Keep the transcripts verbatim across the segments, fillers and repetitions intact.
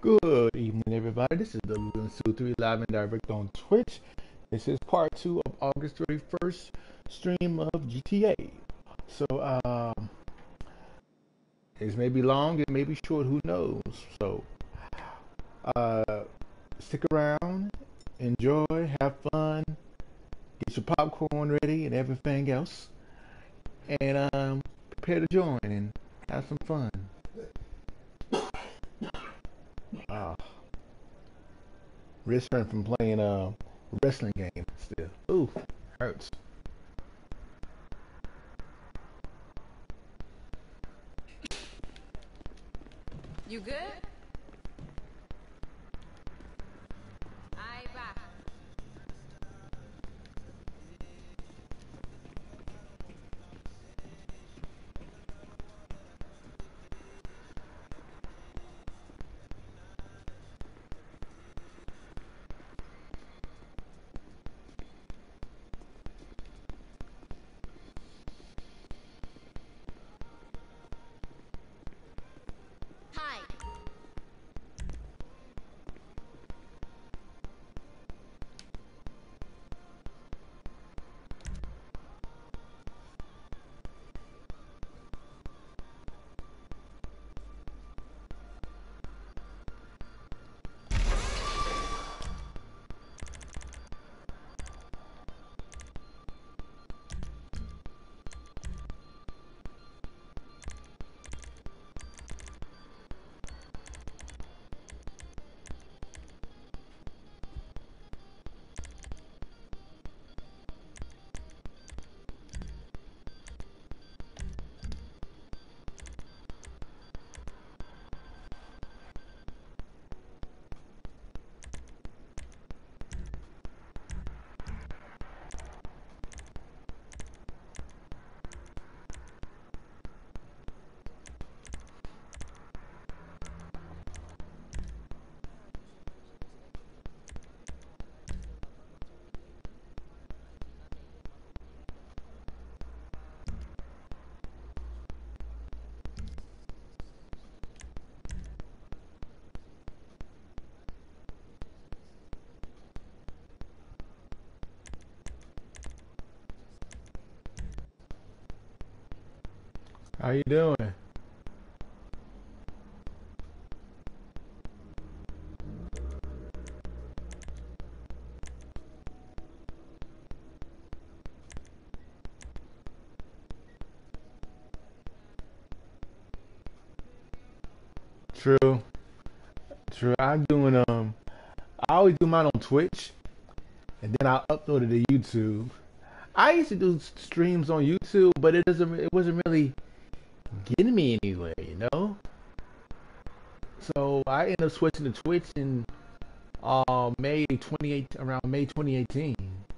Good evening, everybody. This is the Luna Sue three live and direct on Twitch. This is part two of August thirty-first stream of G T A. So, um, it may be long, it may be short, who knows? So, uh, stick around, enjoy, have fun, get your popcorn ready and everything else, and um, prepare to join and have some fun. Uh, wrist hurt from playing a wrestling game still. Ooh, hurts. You good? Aye, bye. Hi. How you doing? True, true. I'm doing um. I always do mine on Twitch, and then I upload it to YouTube. I used to do streams on YouTube, but it doesn't. It wasn't really getting me anywhere, you know. So I ended up switching to Twitch in uh May twenty-eight, around May twenty eighteen.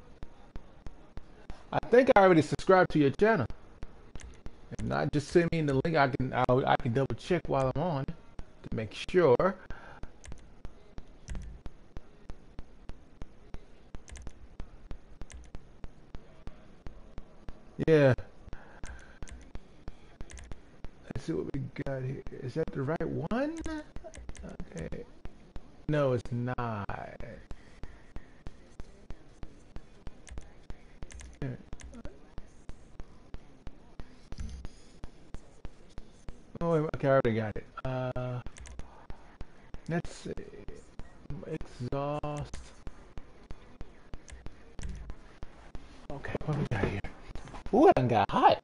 I think I already subscribed to your channel, and I just send me the link. I can I, I can double check while I'm on to make sure. Yeah. Let's see what we got here. Is that the right one? Okay. No, it's not. Oh, okay, I already got it. Uh, let's see. Exhaust. Okay, what we got here? Ooh, it done got hot.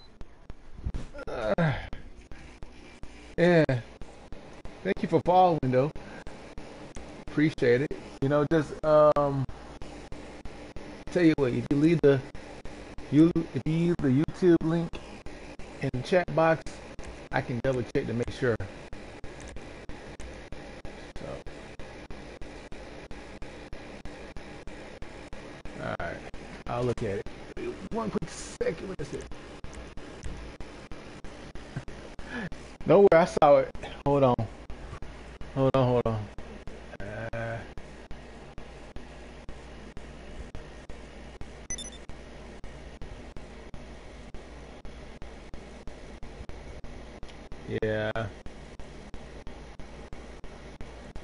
Uh, yeah. Thank you for following, though. Appreciate it. You know, just um, tell you what. If you leave the you if you use the YouTube link in the chat box, I can double check to make sure. So, all right, I'll look at it. One quick second. What is it? Don't worry, I saw it. Hold on. Hold on, hold on. Uh, yeah.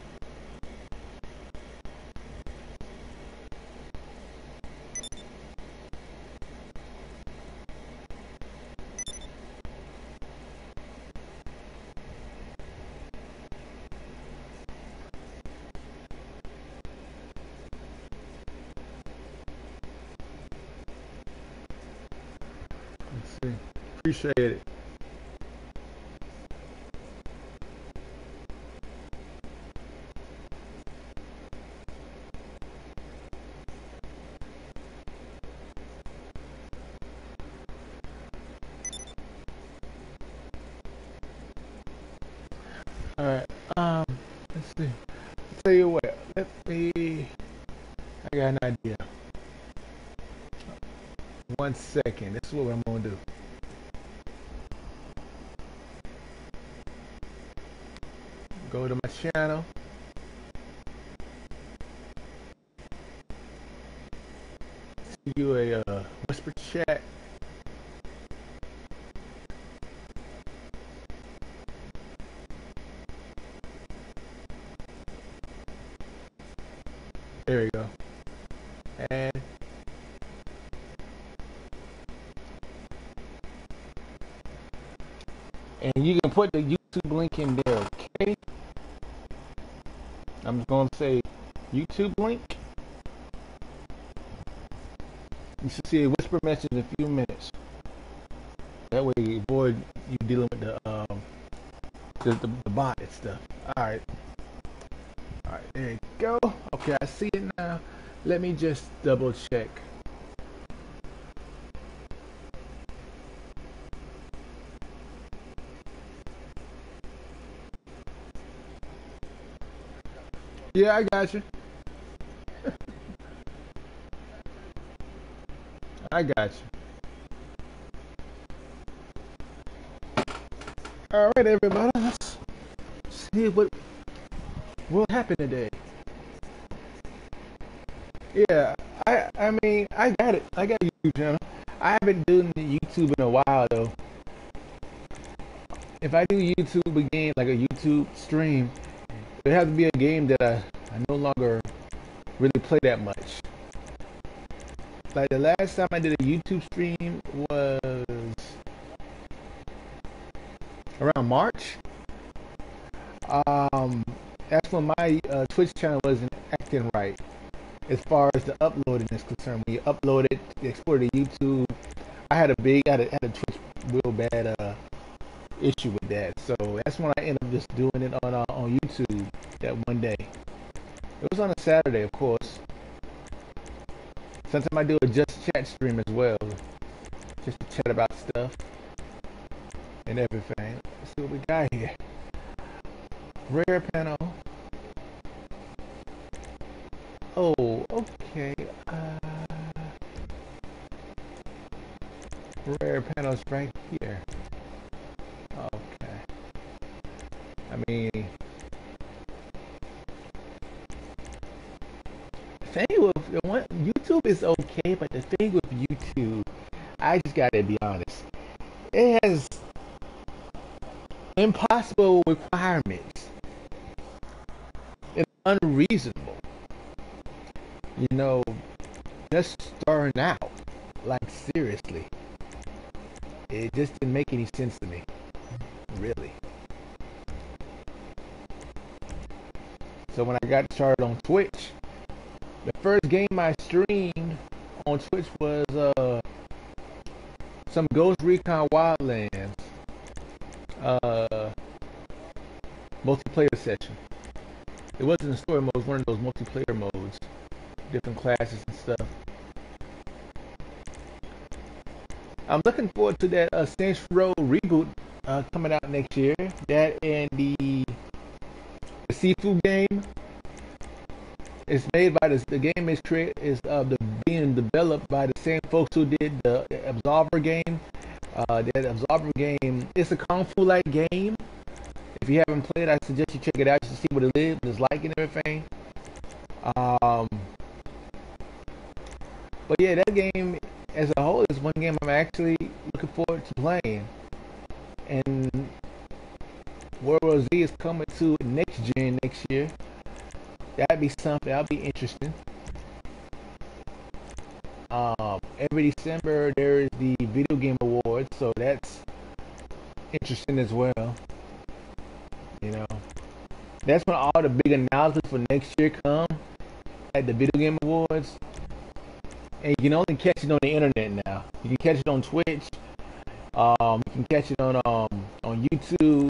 see. Appreciate it. All right. Um. Let's see. Tell you what. Let me. I got an idea. One second. This is what I'm gonna do. Go to my channel. See you a uh, whisper chat. There you go. And and you can put the YouTube link in there, okay? I'm just gonna say YouTube link. You should see a whisper message in a few minutes. That way you avoid you dealing with the um the, the, the bot and stuff. Alright. Alright, there you go. Okay, I see it now. Let me just double check. Yeah, I got you. I got you. All right, everybody. Let's see what what happened today. Yeah, I I mean I got it. I got a YouTube channel. I haven't done YouTube in a while though. If I do YouTube again, like a YouTube stream, it have to be a game that I, I no longer really play that much. Like the last time I did a YouTube stream was around March. Um, that's when my uh, Twitch channel wasn't acting right as far as the uploading is concerned. When you upload it, you export it to YouTube. I had a big, I had a, had a Twitch real bad uh, issue with that. So that's when I ended up just doing it on uh, on YouTube that one day. It was on a Saturday, of course. Sometimes I do a just chat stream as well, just to chat about stuff and everything. Let's see what we got here. Rare panel. Oh, okay. Uh, rare panels right here. Okay. I mean, thing with the one YouTube is okay, but the thing with YouTube, I just gotta be honest, it has impossible requirements. It's unreasonable. You know, just starting out, like seriously, it just didn't make any sense to me, really. So when I got started on Twitch, the first game I streamed on Twitch was uh, some Ghost Recon Wildlands uh, multiplayer session. It wasn't a story mode, it was one of those multiplayer modes, different classes and stuff. I'm looking forward to that uh, Saints Row reboot uh, coming out next year. That and the, the Sifu game. It's made by this. The game is created is uh, the, being developed by the same folks who did the, the Absolver game. Uh, that Absolver game. It's a kung fu like game. If you haven't played, I suggest you check it out just to see what it is, what it's like, and everything. Um, but yeah, that game as a whole is one game I'm actually looking forward to playing. And World War Z is coming to next gen next year. That'd be something. That'll be interesting. Um, every December there is the Video Game Awards, so that's interesting as well. You know, that's when all the big announcements for next year come at the Video Game Awards, and you can only catch it on the internet now. You can catch it on Twitch. Um, you can catch it on um on YouTube.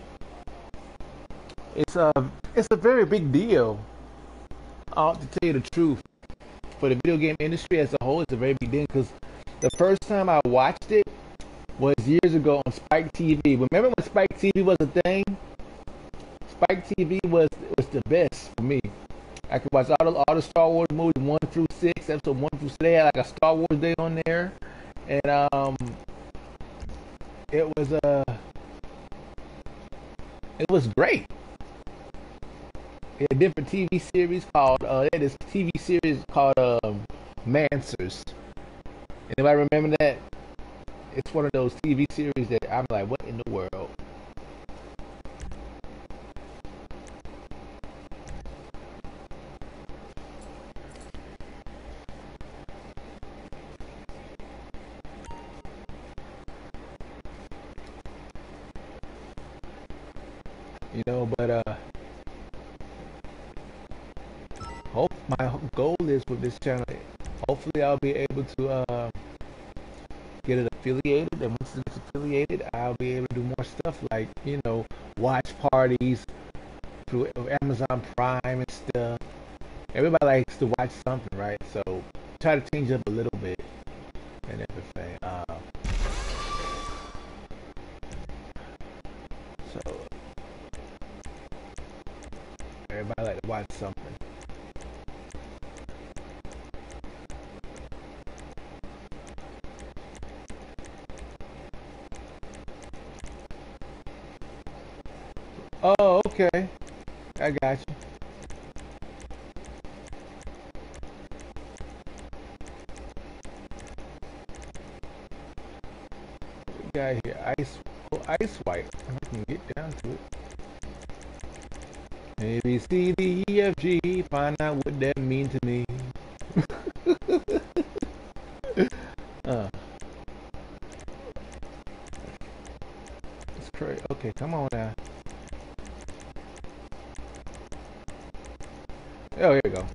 It's a it's a very big deal. Uh, to tell you the truth, for the video game industry as a whole, it's a very big deal because the first time I watched it was years ago on Spike T V. Remember when Spike T V was a thing? Spike T V was was the best for me. I could watch all the, all the Star Wars movies one through six, episode one through six. They had like a Star Wars day on there, and um, it was uh, it was great. They had a different T V series called uh, they had this T V series called um, Mansers. Anybody remember that? It's one of those T V series that I'm like, what in the world? You know, but uh, hope my goal is with this channel. Hopefully, I'll be able to uh, get it affiliated, and once it's affiliated, I'll be able to do more stuff like you know, watch parties through Amazon Prime and stuff. Everybody likes to watch something, right? So try to change up a little bit and everything. Uh, so everybody like to watch something. Oh, okay. I got you. We got here ice, oh, ice white. I can get down to it. A B C D E F G. Find out what that means to me. uh, it's crazy. Okay, come on now. Oh, here we go.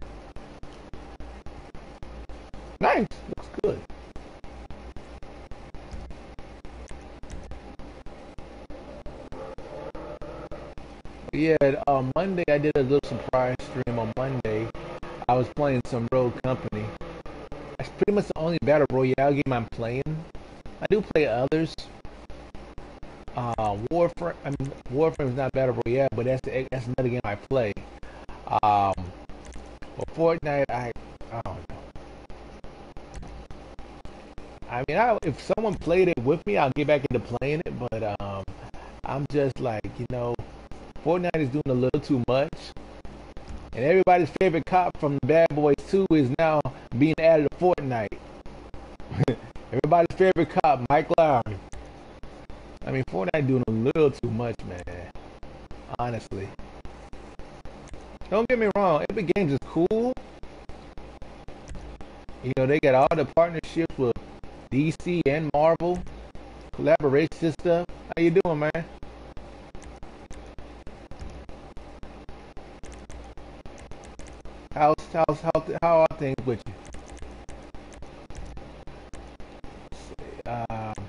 Nice. Looks good. Yeah, on Monday I did a little surprise stream on Monday. I was playing some Rogue Company. That's pretty much the only battle royale game I'm playing. I do play others. Uh, Warframe. I mean, Warframe is not battle royale, but that's the, that's another game I play. Um, well, Fortnite, I, I don't know. I mean, I, if someone played it with me, I'll get back into playing it. But um, I'm just like, you know, Fortnite is doing a little too much. And everybody's favorite cop from Bad Boys two is now being added to Fortnite. Everybody's favorite cop, Mike Lowry. I mean, Fortnite doing a little too much, man. Honestly. Don't get me wrong, Epic Games is cool. You know, they got all the partnerships with D C and Marvel, collaborations and stuff. How you doing, man? How's how's how how are things with you? Um,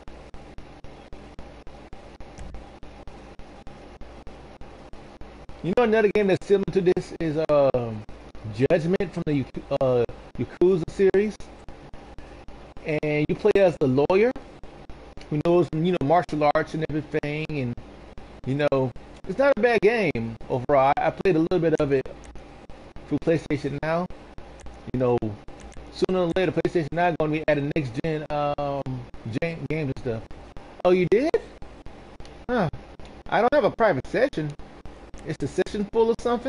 you know, another game that's similar to this is um, Judgment from the uh, Yakuza series, and you play as a lawyer who knows you know martial arts and everything, and you know it's not a bad game overall. I, I played a little bit of it through PlayStation Now. You know, sooner or later, PlayStation Now going to be adding next gen um games and stuff. Oh, you did? Huh? I don't have a private session. Is the session full of something?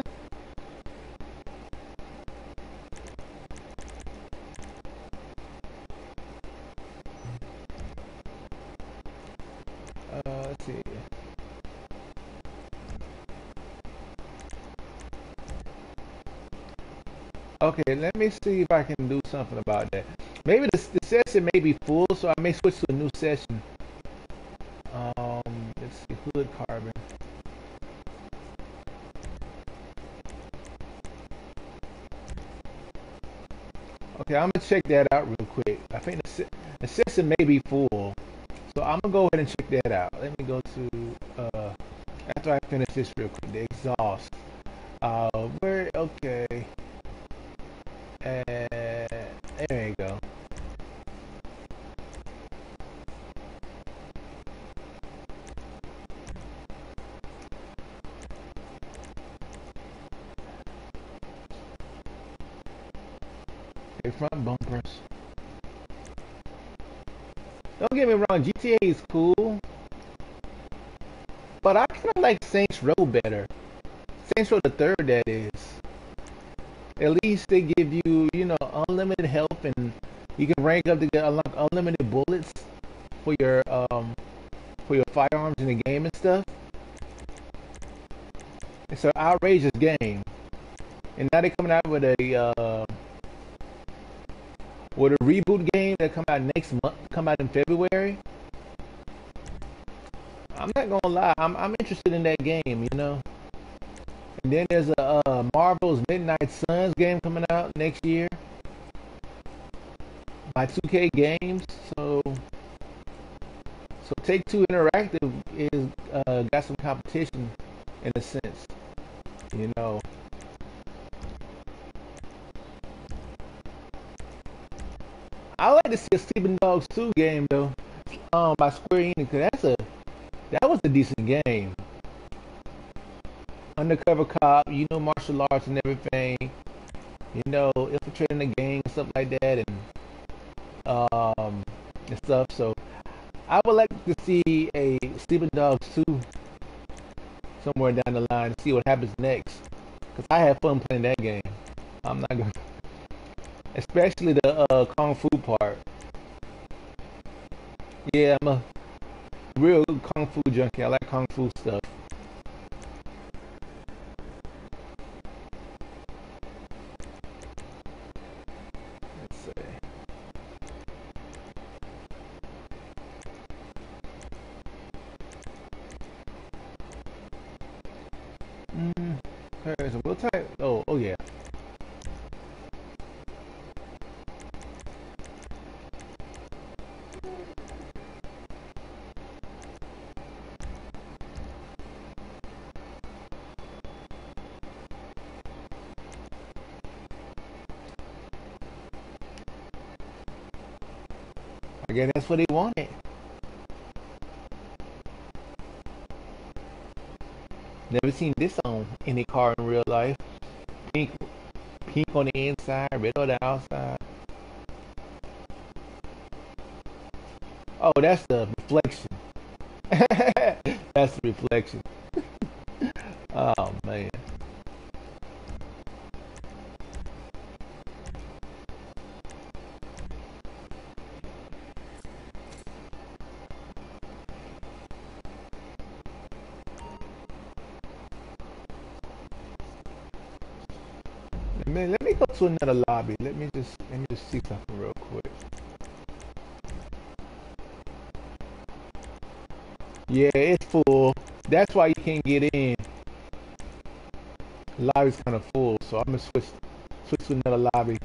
Uh, let's see. Okay, let me see if I can do something about that. Maybe the, the session may be full, so I may switch to a new session. Um, let's see, Hood Carbon. Okay, I'm gonna check that out real quick. I think the, the session may be full, So I'm gonna go ahead and check that out. Let me go to uh, after I finish this real quick. The exhaust. Uh, where? Okay. Uh, there you go. The front bumpers. Don't get me wrong, G T A is cool, but I kind of like Saints Row better. Saints Row the third, that is. At least they give you, you know, unlimited health, and you can rank up to get unlock unlimited bullets for your um for your firearms in the game and stuff. It's an outrageous game, and now they're coming out with a uh, with a reboot game that come out next month, come out in February. I'm not gonna lie, I'm I'm interested in that game, you know. And then there's a uh, Marvel's Midnight Suns game coming out next year by two K Games. So, so Take Two Interactive is uh, got some competition in a sense, you know. I like to see a Sleeping Dogs two game though, um, by Square Enix. 'Cause that's a that was a decent game. Undercover cop, you know, martial arts and everything, you know, infiltrating the gang and stuff like that, and um and stuff. So I would like to see a Sleeping Dogs two somewhere down the line, see what happens next. Cause I had fun playing that game. I'm not gonna, especially the uh, kung fu part. Yeah, I'm a real kung fu junkie. I like kung fu stuff. Let's see. Mm, okay, so what type? Oh, oh yeah. I guess that's what they wanted. Never seen this on any car in real life. Pink, pink on the inside, red on the outside. Oh, that's the reflection. That's the reflection. Oh man. Man, let me go to another lobby. Let me just let me just see something real quick. Yeah, it's full. That's why you can't get in. The lobby's kind of full, so I'm gonna switch switch to another lobby.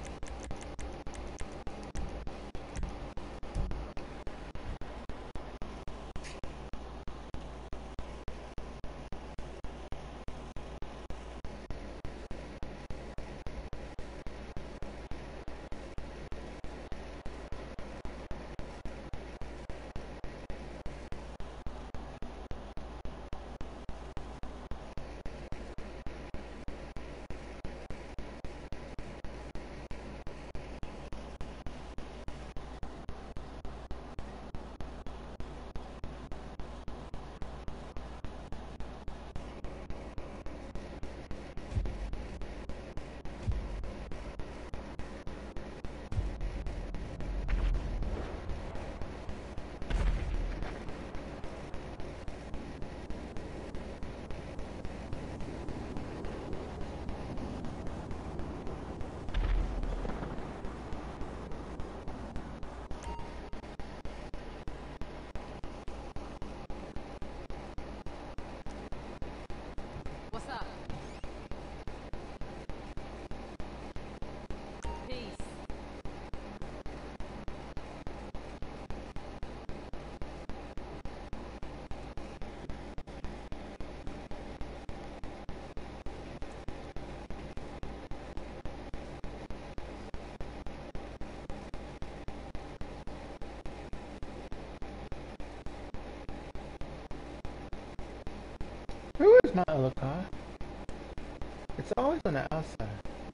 Who is my other car? It's always on the outside.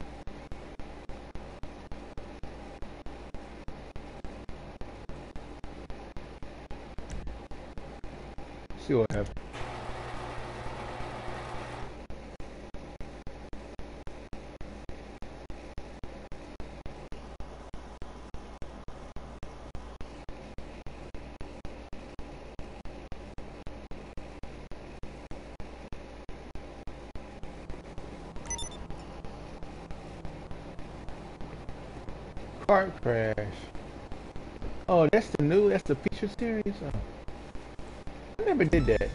See what happens. Car crash. Oh, that's the new, that's the feature series? Oh, I never did that.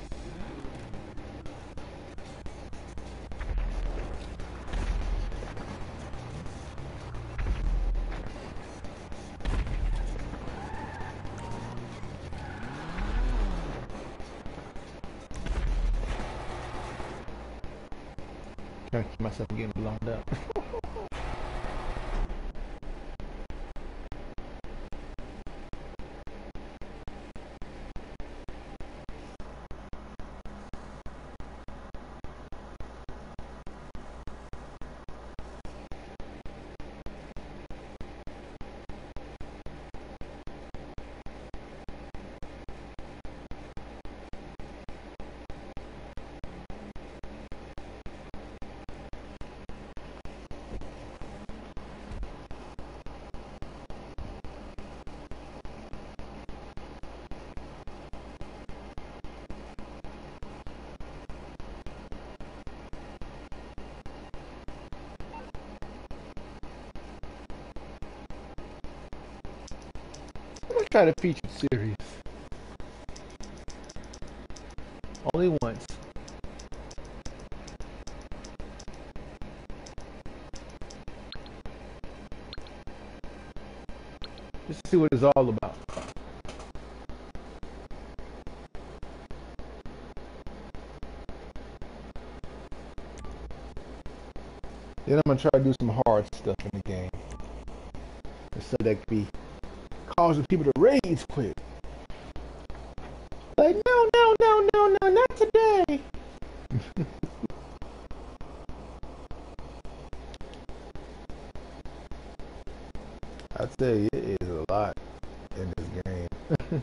Trying to keep myself from getting blown up. I'm gonna try the featured series. Only once. Just to see what it's all about. Then I'm gonna try to do some hard stuff in the game. So that could be causing people to rage quit. Like, no, no, no, no, no, not today. I tell you, it is a lot in this game.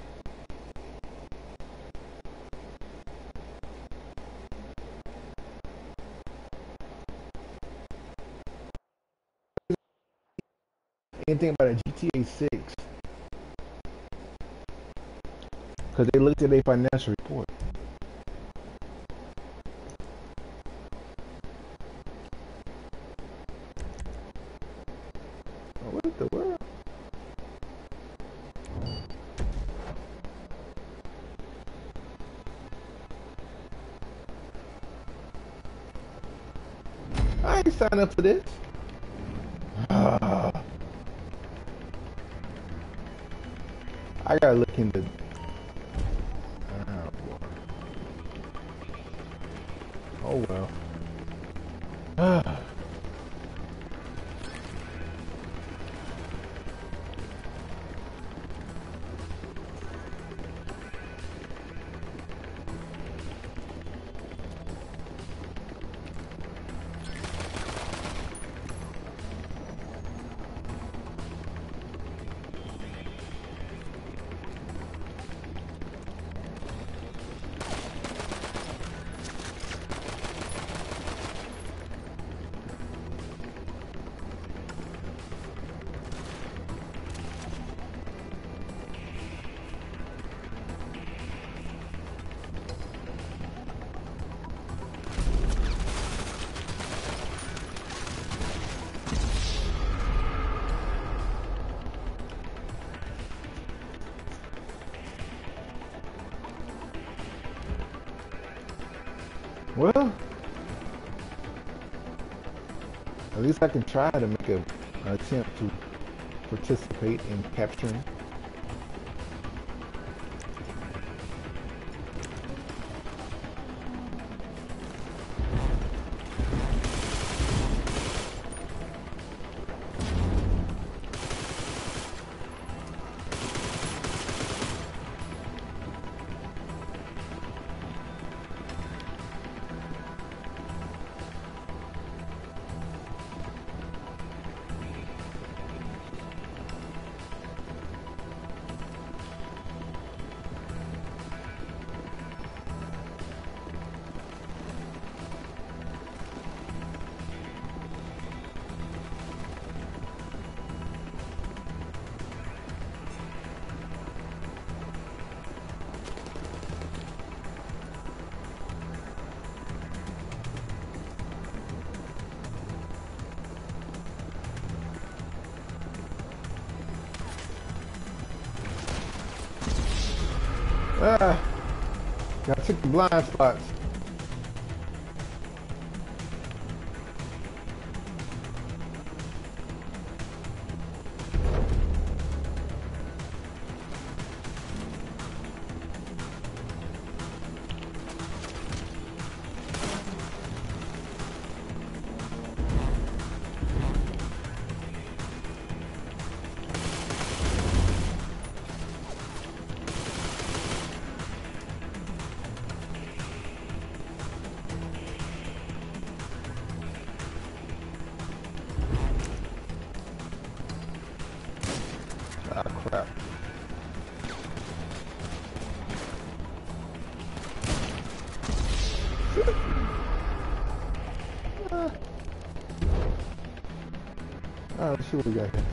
Anything about a G T A six? Because they looked at a financial report. Oh, what the world? I ain't signed up for this. Ah. I gotta look into. Oh, boy. Oh well. Ah. Well, at least I can try to make a, an attempt to participate in capturing. Ah, gotta check the blind spots. Ah, crap. Ah. All right, let's see what we got here.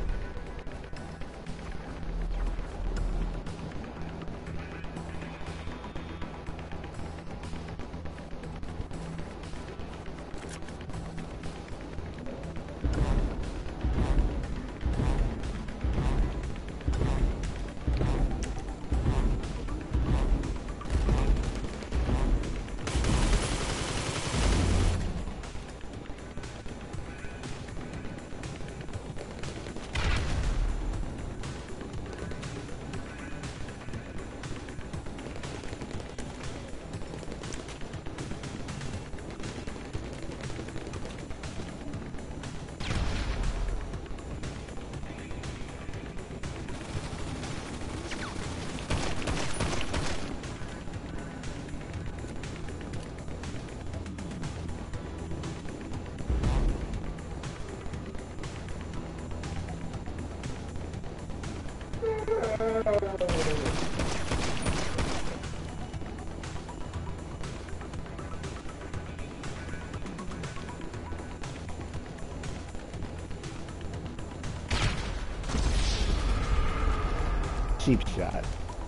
Cheap shot.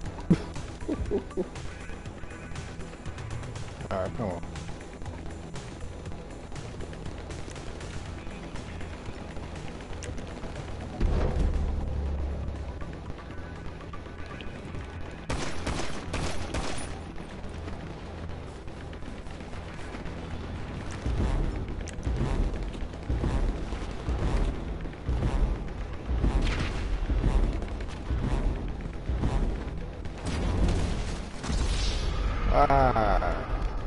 All right, come on. Ah.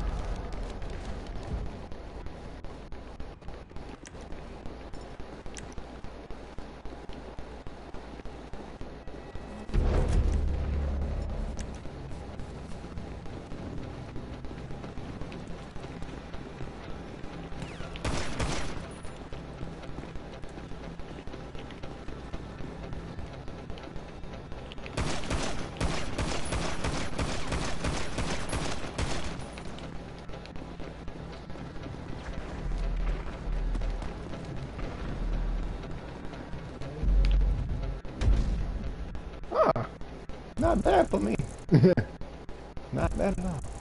Ah, not bad for me. Not bad at all.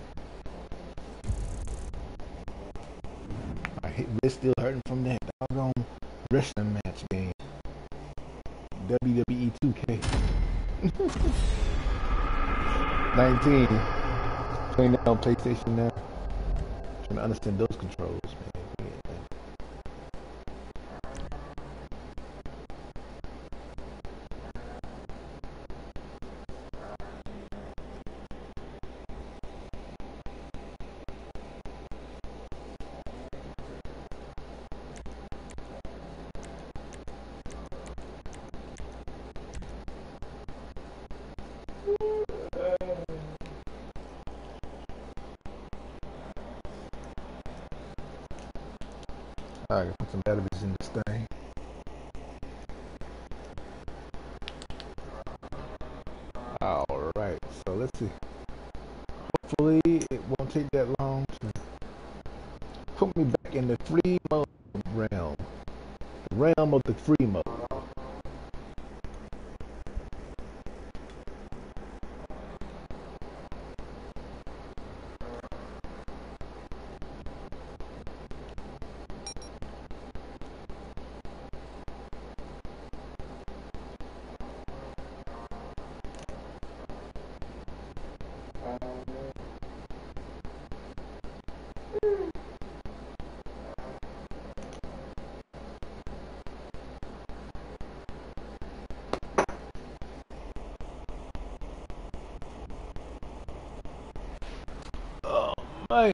My wrist still hurting from that doggone wrestling match game. W W E two K. nineteen. Playing that on PlayStation now. Trying to understand those controls, man. Alright, put some batteries in this thing. Alright, so let's see. Hopefully it won't take that long to put me back in the free mode realm. The realm of the free mode. Hey.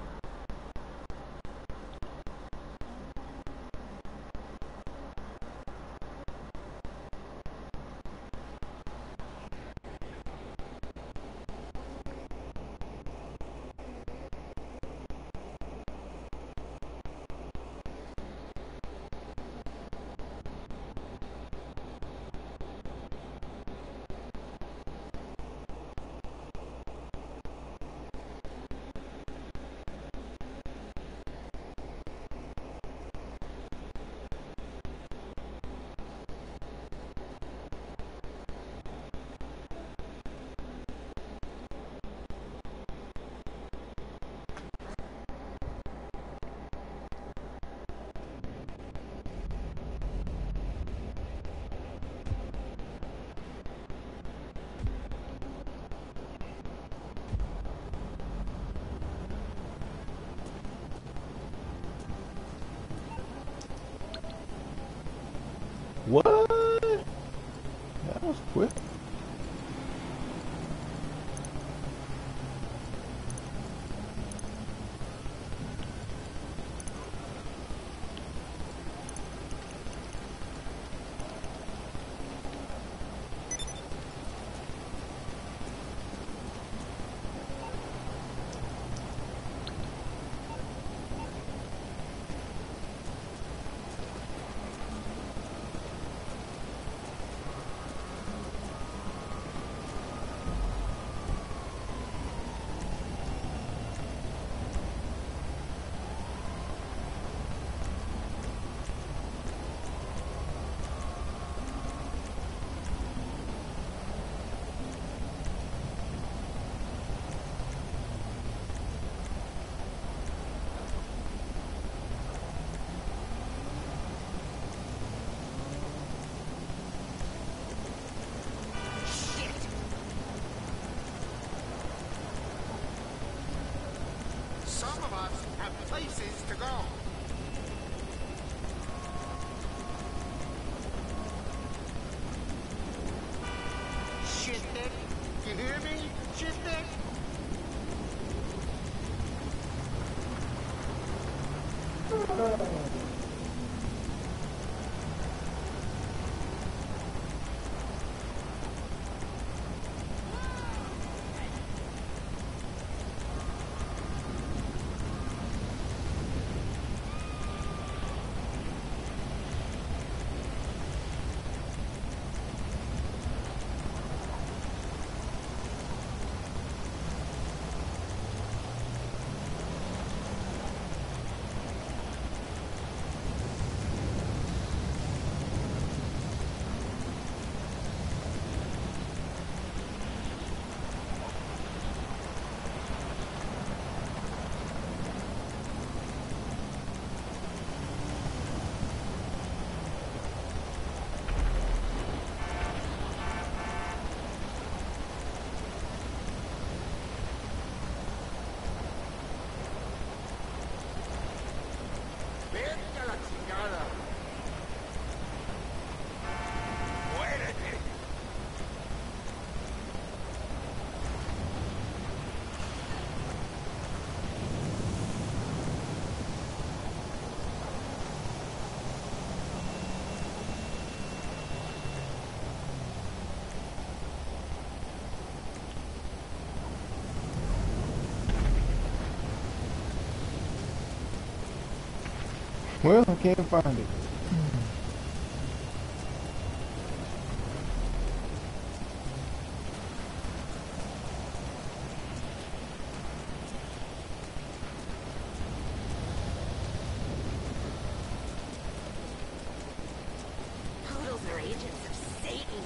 What? That was quick. Some of us have places to go. Shitbit, you hear me? Shitbit? Vete a la chingada. Muérete. Well, I can't find it. Poodles are agents of Satan.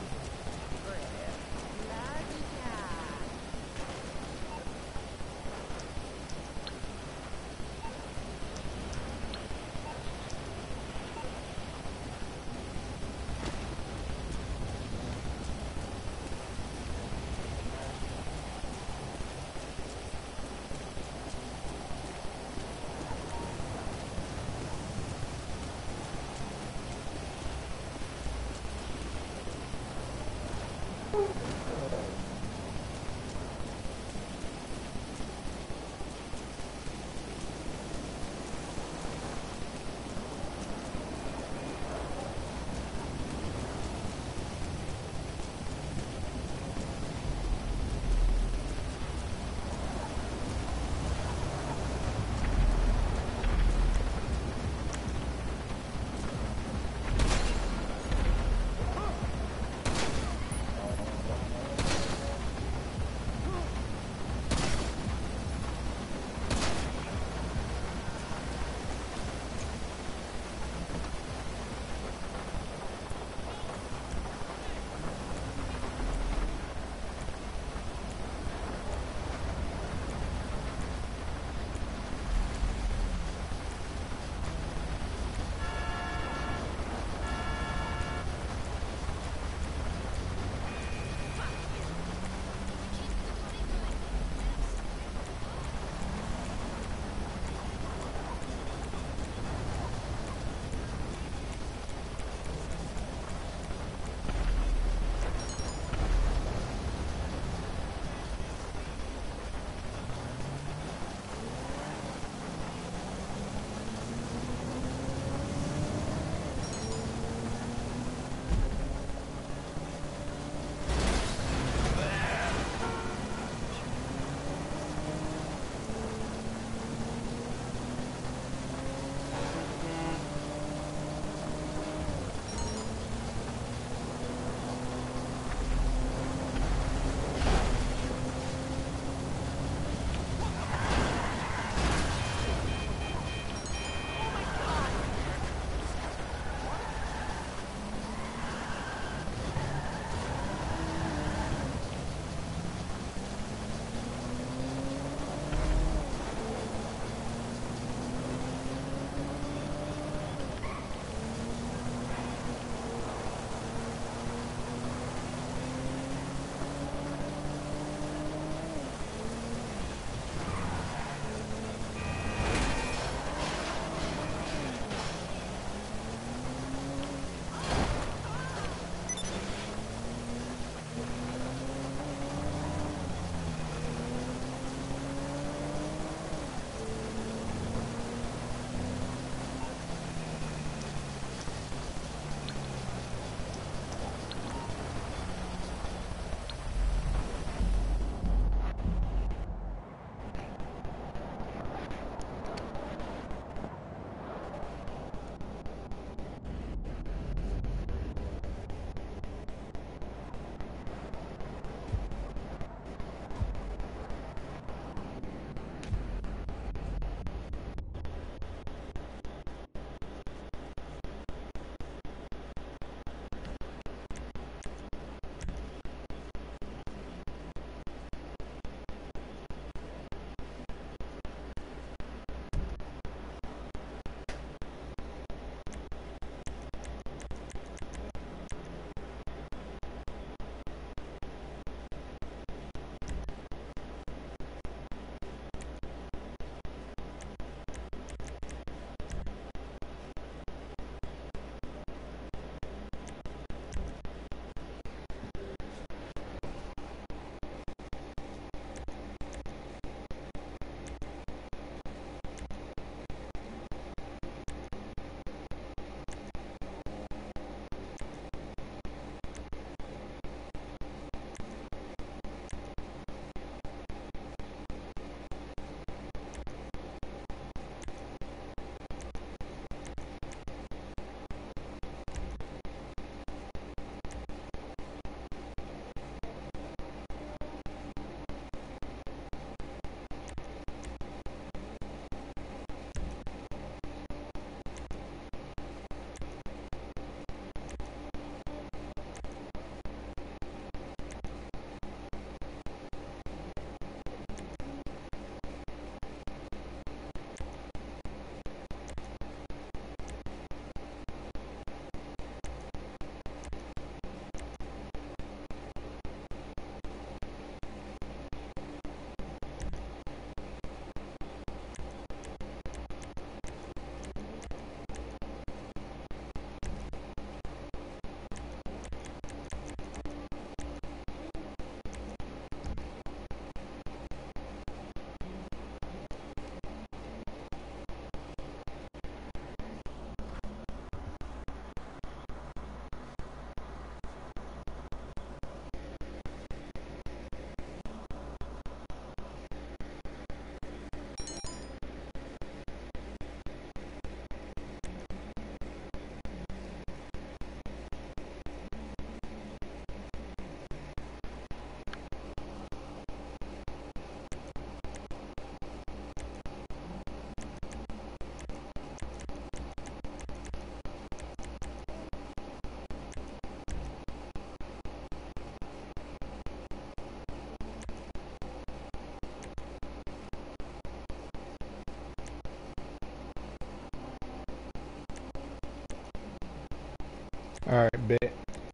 All right, bet.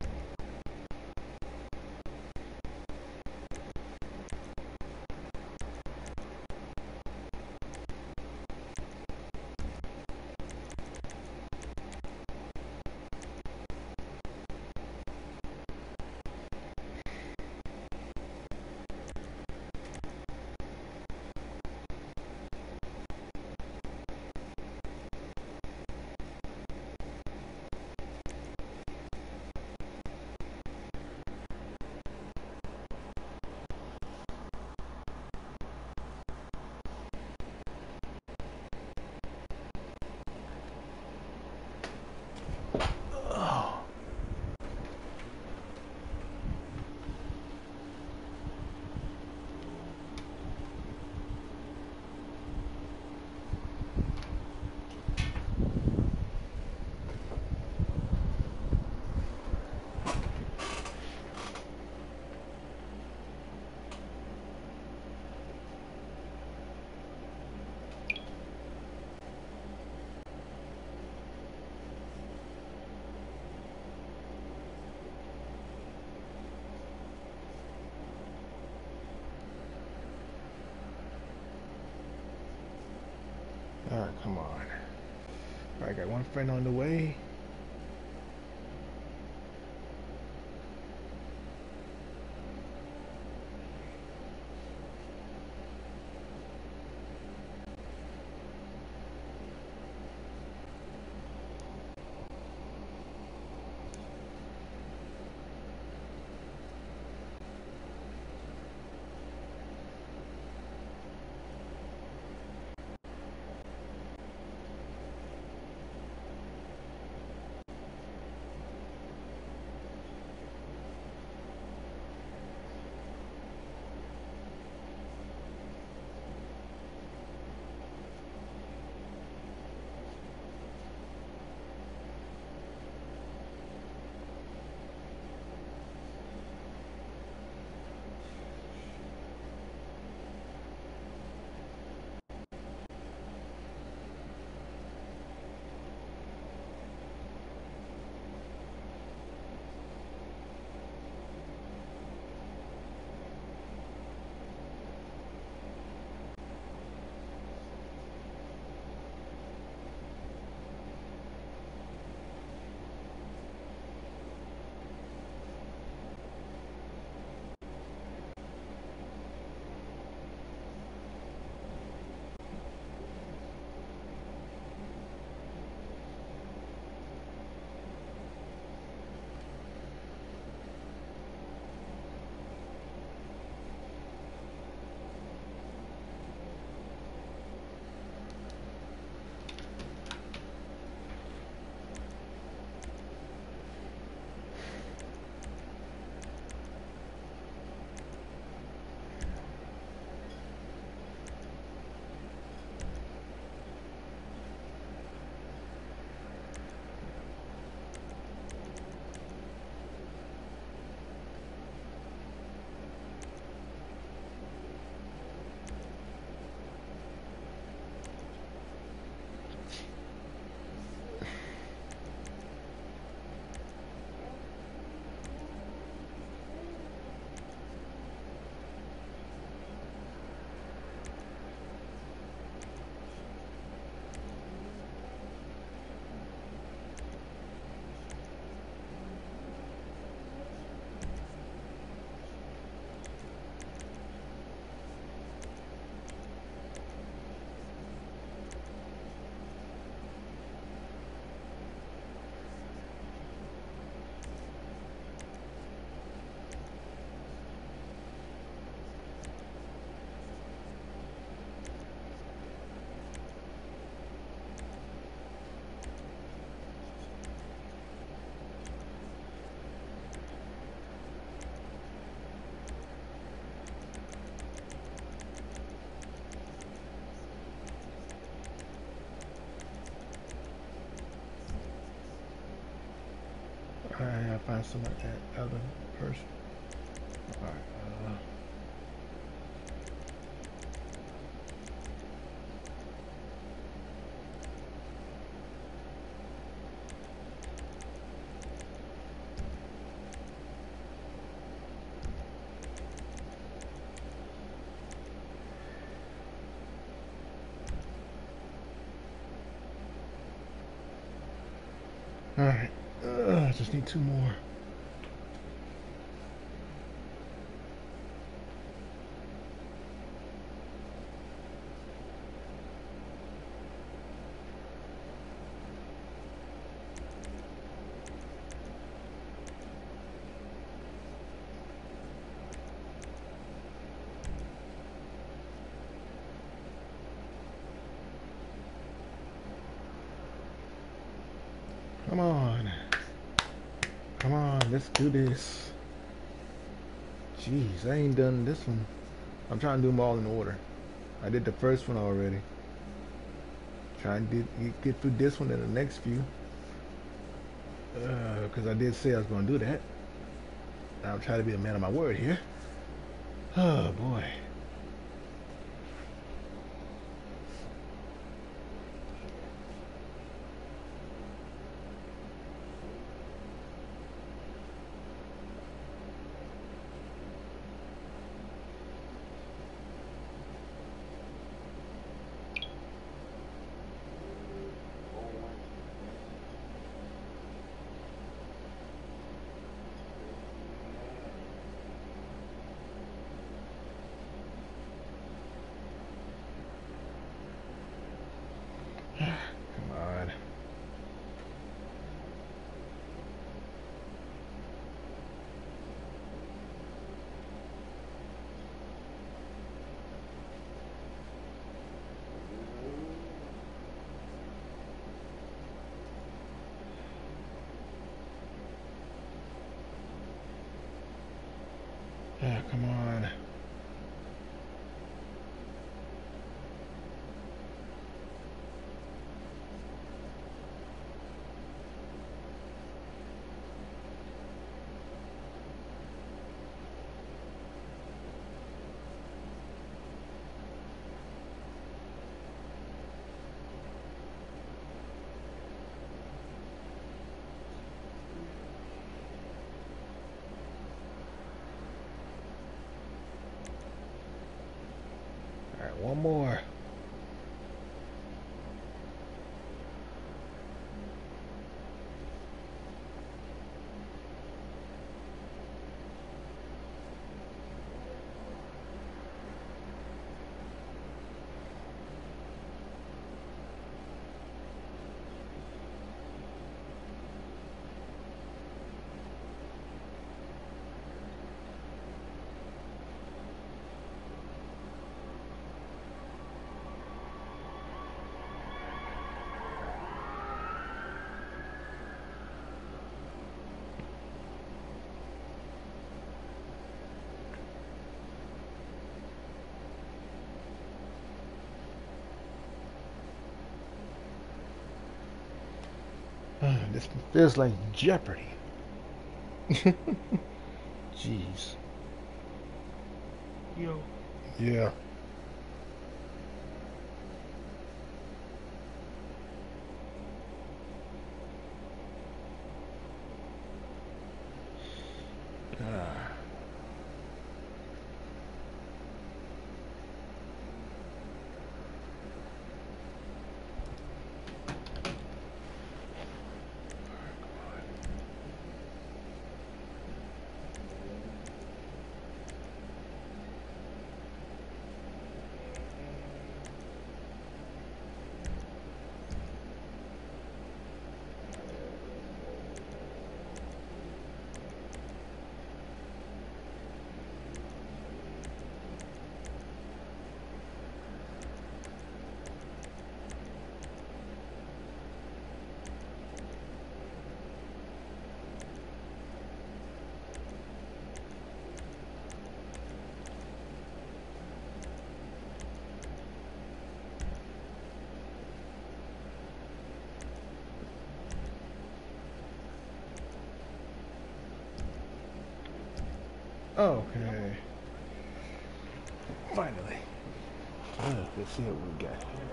All right, come on. All right, got one friend on the way. I gotta find someone that other person. All right. Uh, Alright. Uh, just need two more. Come on. Come on, let's do this. Jeez, I ain't done this one. I'm trying to do them all in order. I did the first one already. Trying to get, get through this one and the next few. Because uh, I did say I was going to do that. I'm trying to be a man of my word here. Oh, boy. Come on. Yeah, come on. All right, one more. Uh, this feels like Jeopardy. Jeez. Yo. Yeah. Ah. Okay. Finally. Uh, let's see what we got here.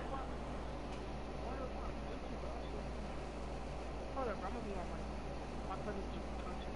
Hold up, I'm gonna be on my my cousin's country.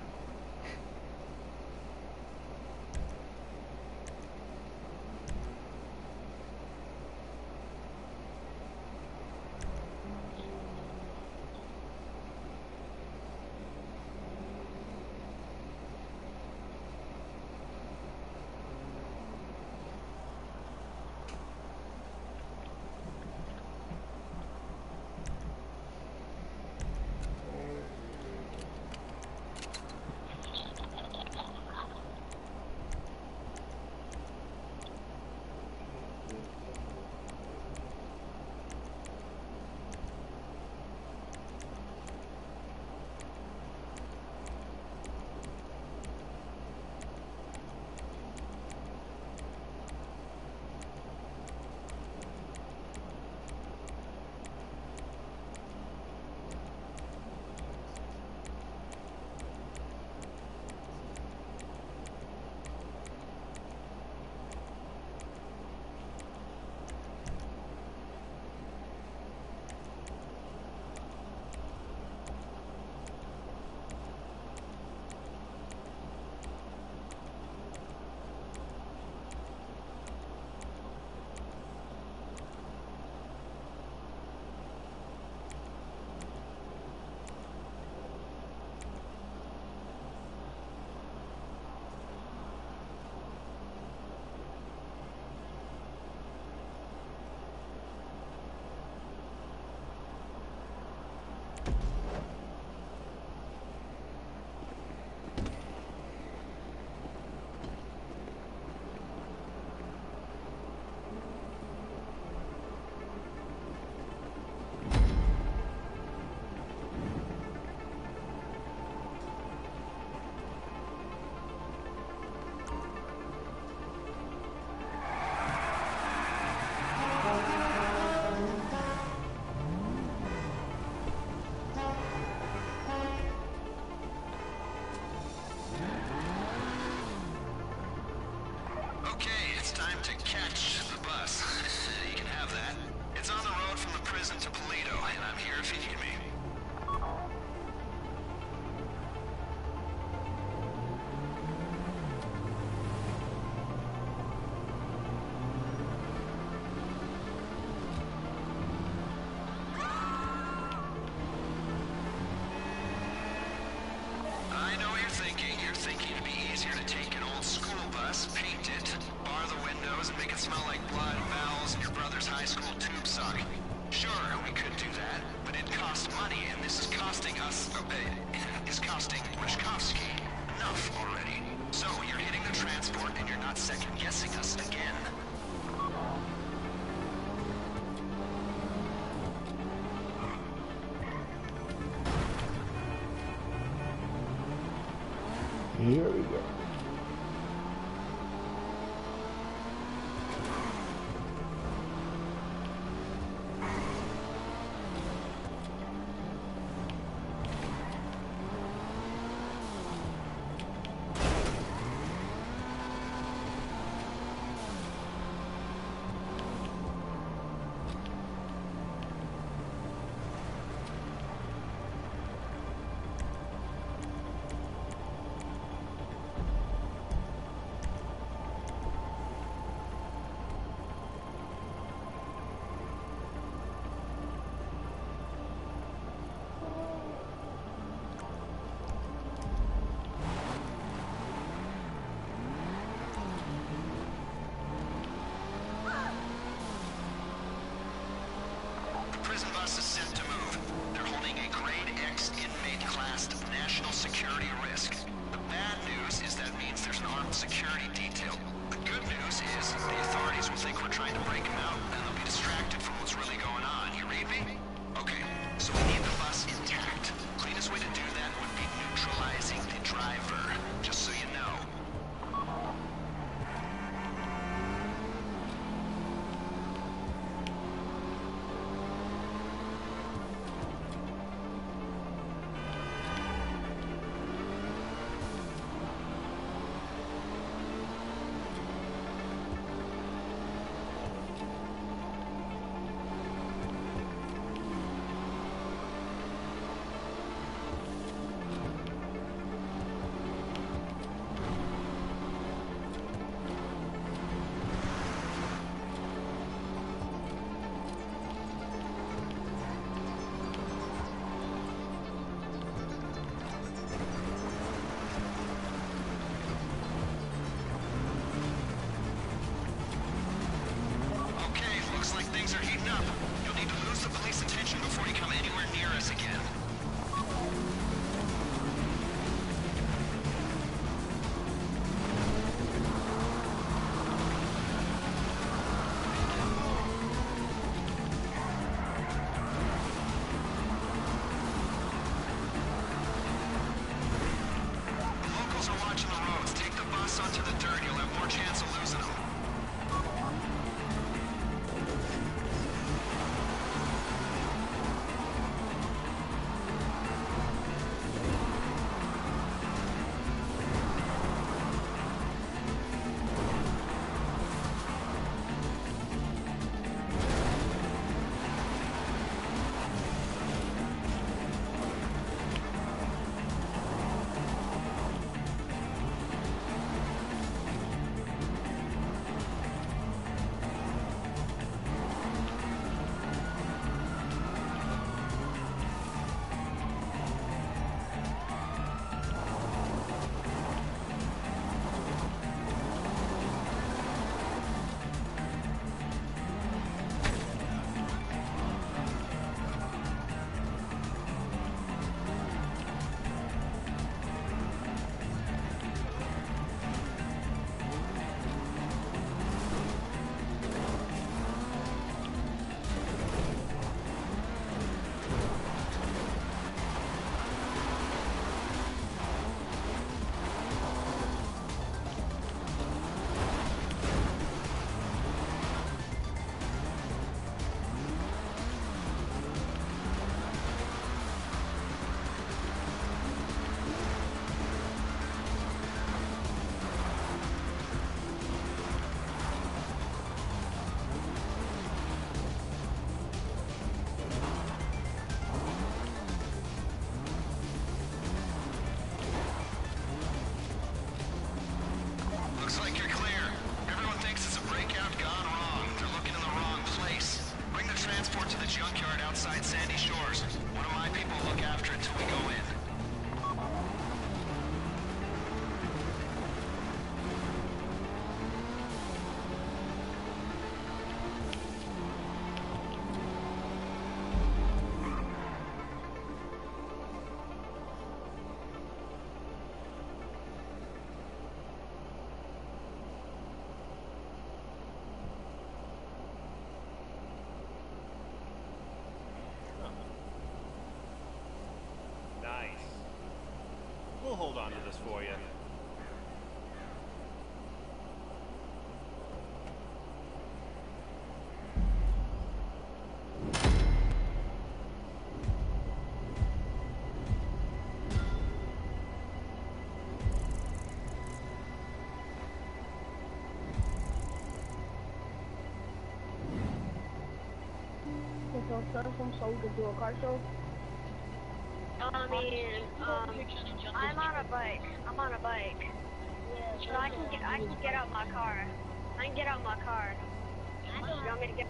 costing us, uh, is costing Rishkovsky enough already. So you're hitting the transport and you're not second-guessing us again? Here we go. on to this for you. So sell some so we can do a car show. I mean, um, I'm on a bike. I'm on a bike. So I can get, I can get out my car. I can get out my car. You want me to get?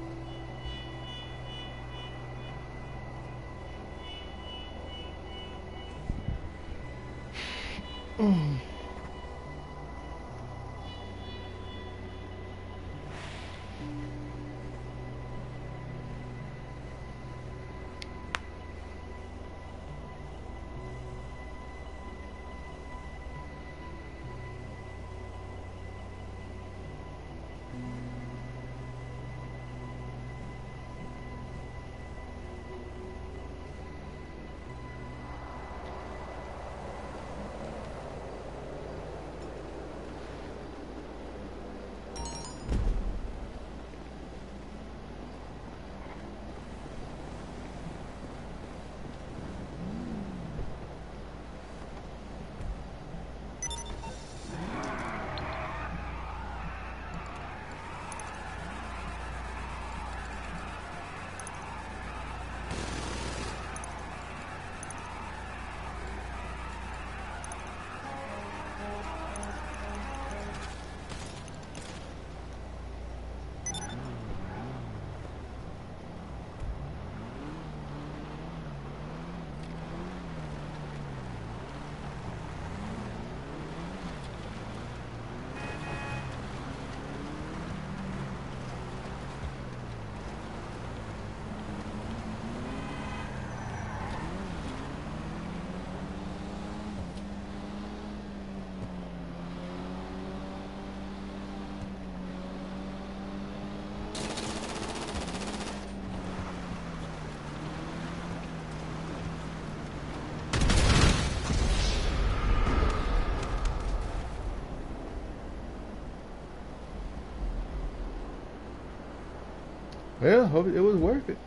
Yeah, hope it was worth it.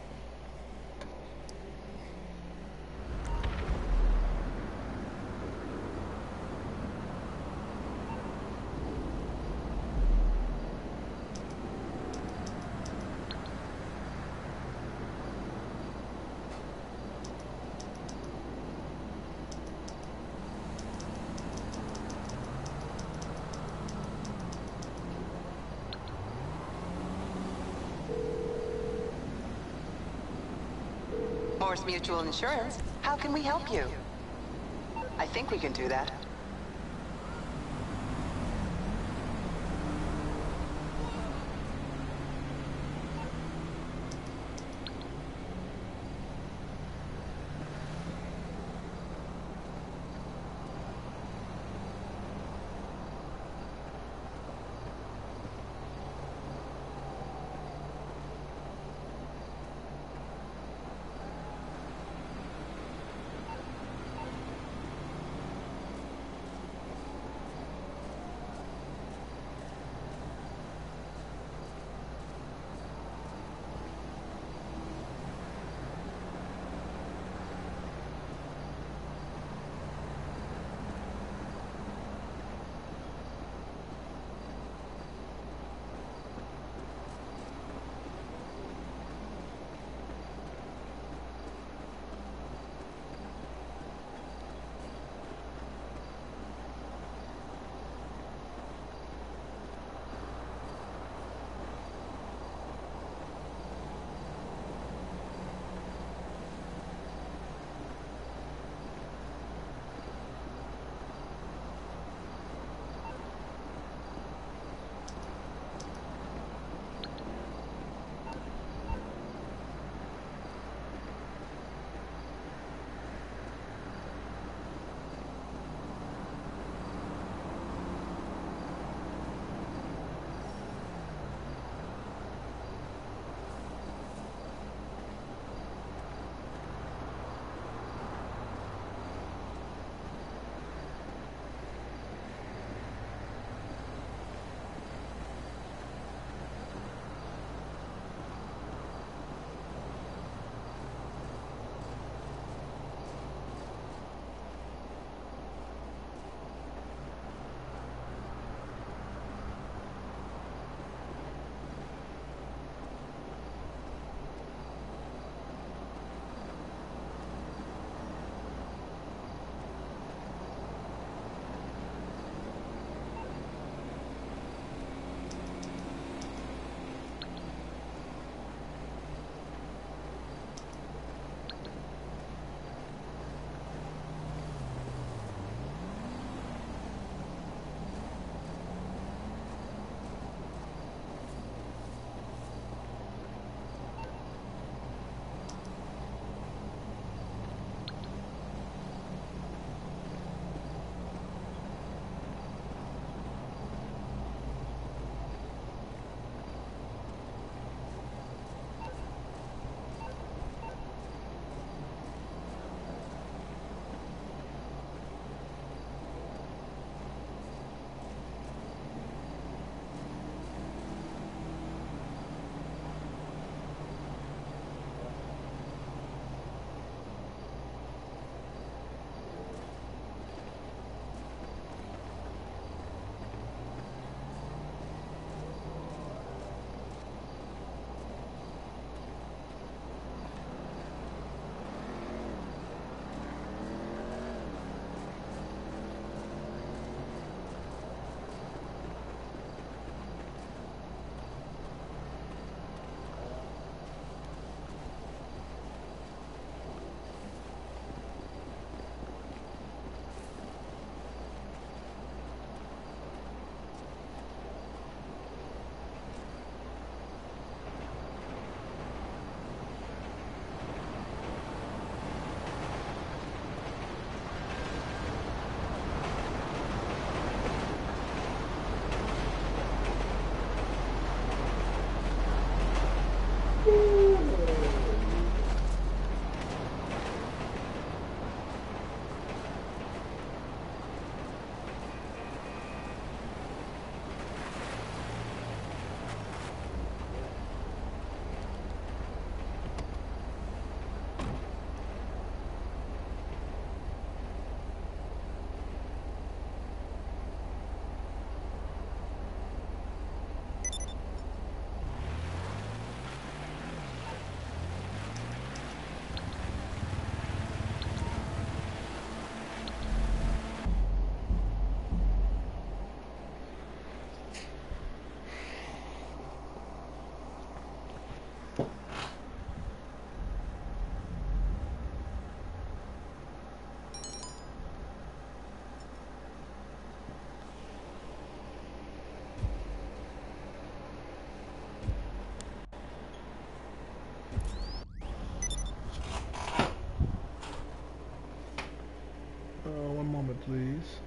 Morse Mutual Insurance. How can we help you? I think we can do that. one moment, please.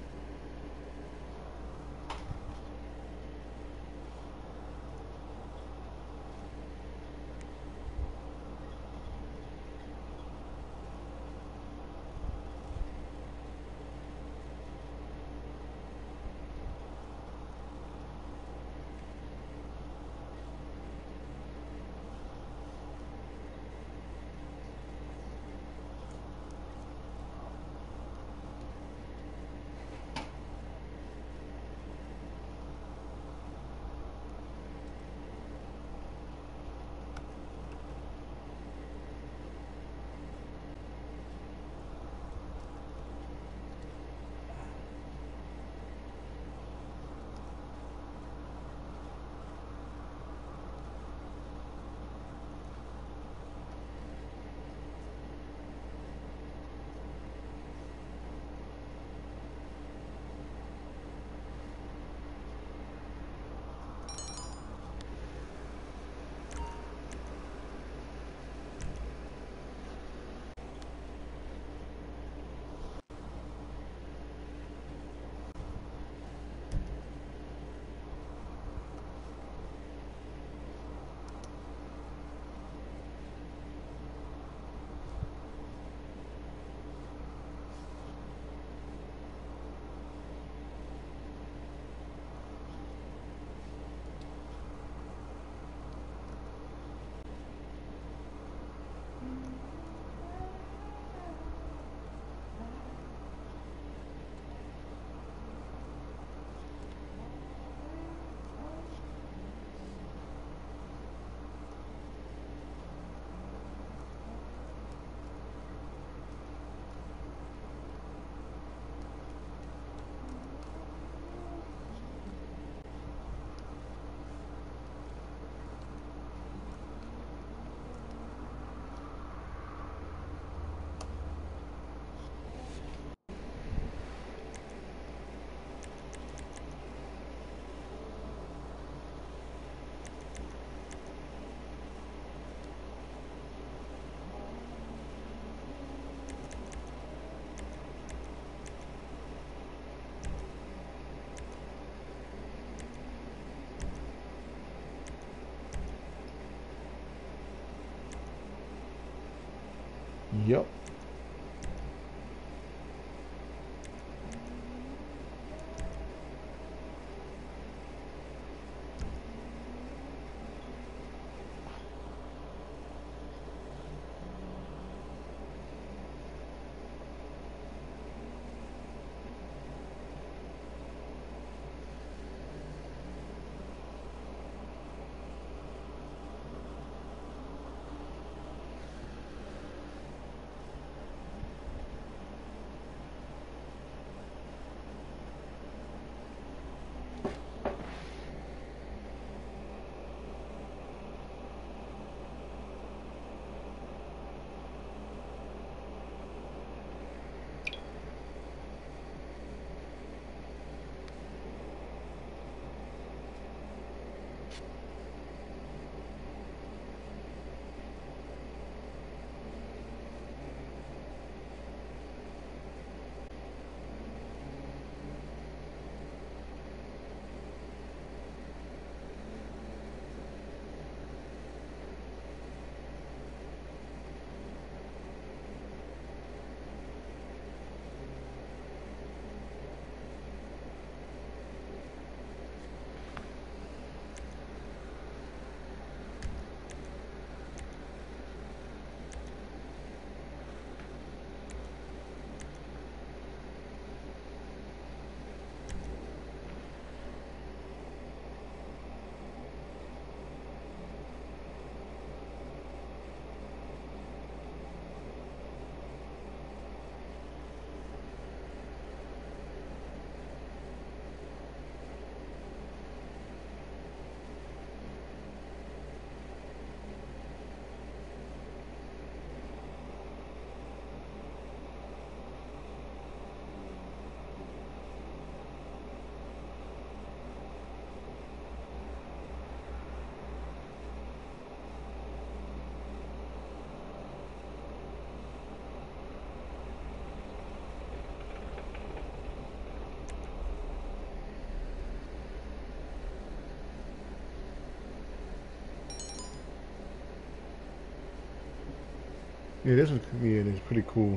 Yep. Yeah, this was yeah, it's pretty cool.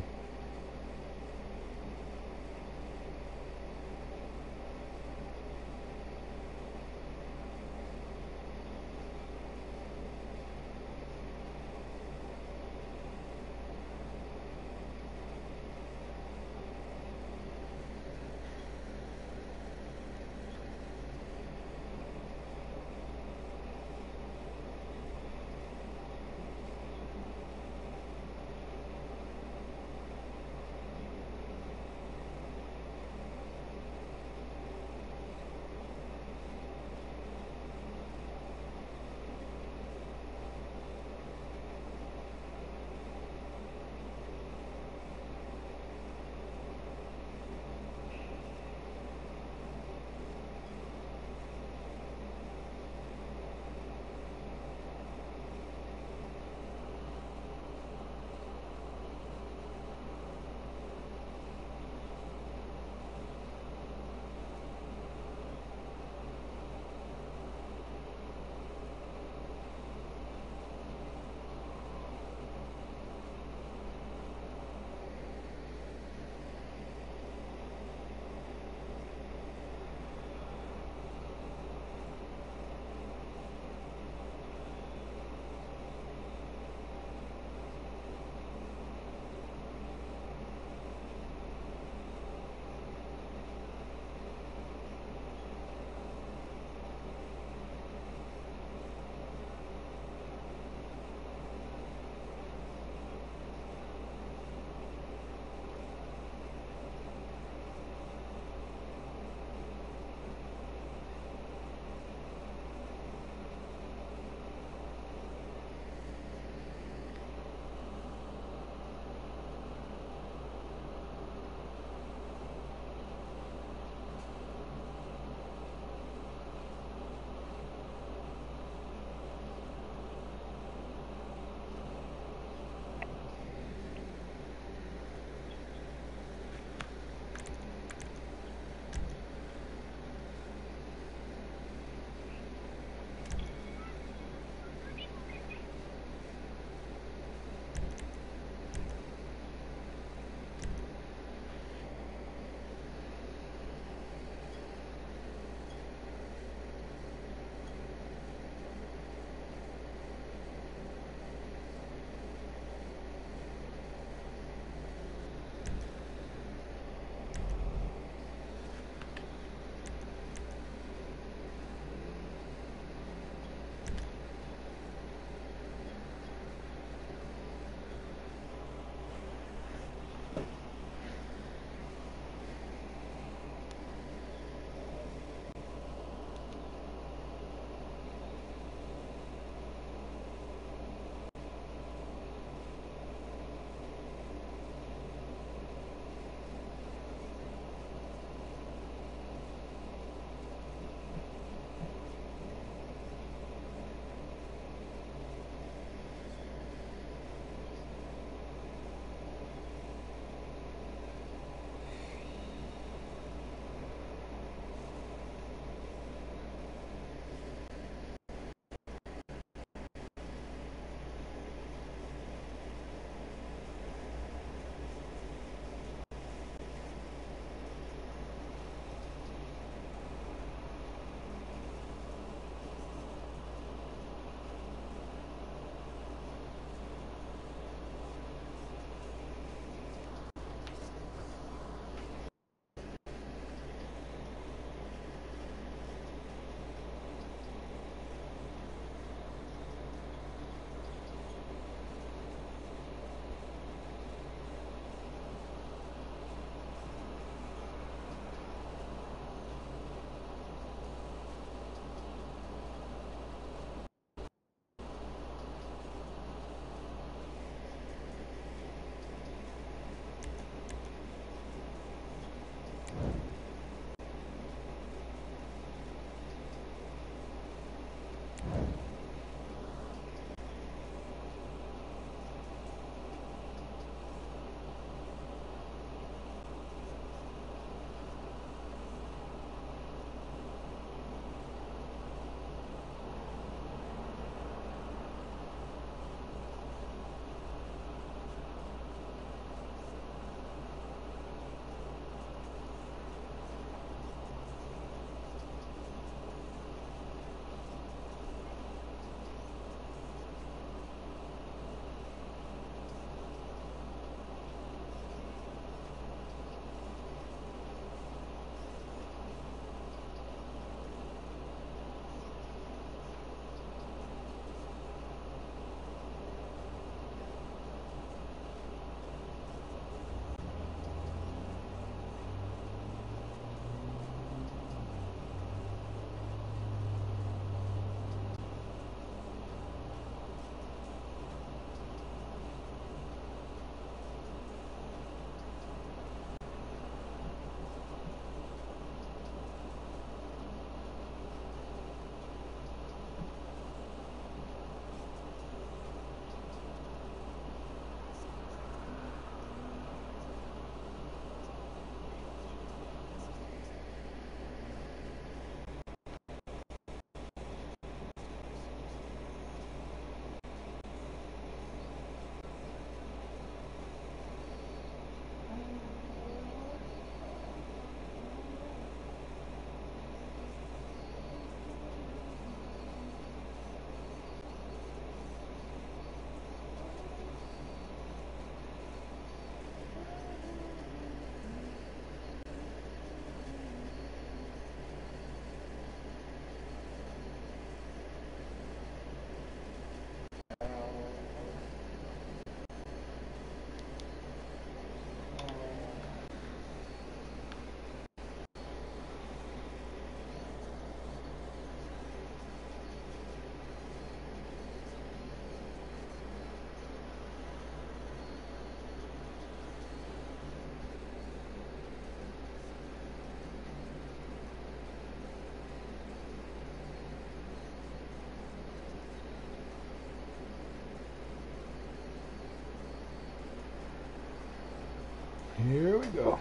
Here we go.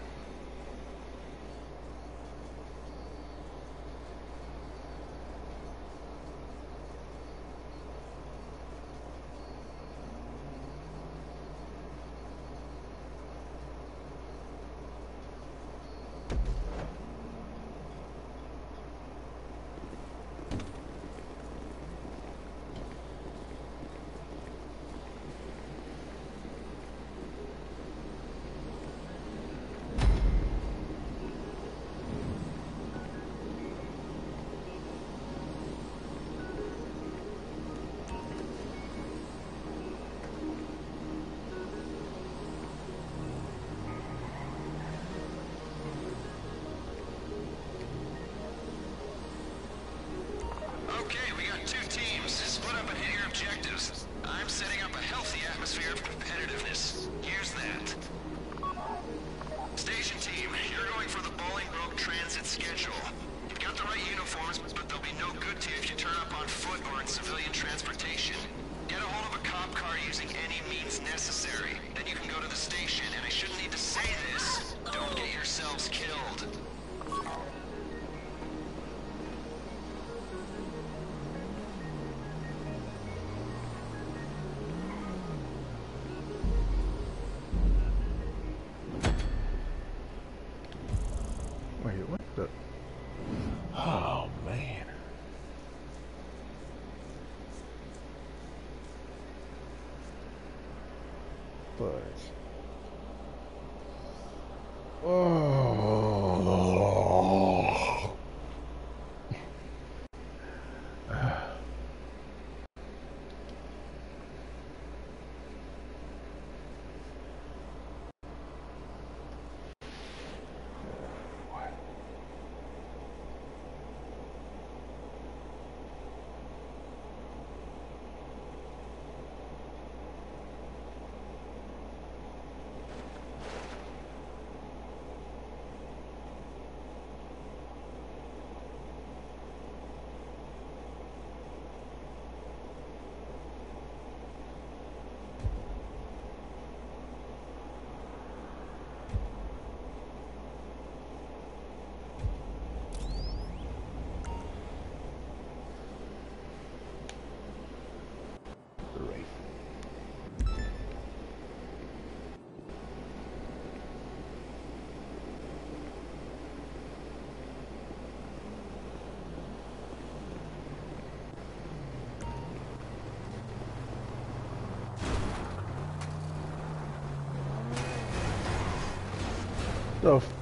Okay, we got two teams. Split up and hit your objectives. I'm setting up a healthy atmosphere of competitiveness. Here's that. Station team, you're going for the Bolingbroke transit schedule. You've got the right uniforms, but they'll be no good to you if you turn up on foot or in civilian transportation. Get a hold of a cop car using any means necessary. Then you can go to the station, and I shouldn't need to say this. Don't get yourselves killed. Wait, what the? Oh, man. Fudge. Oh. Great. The f-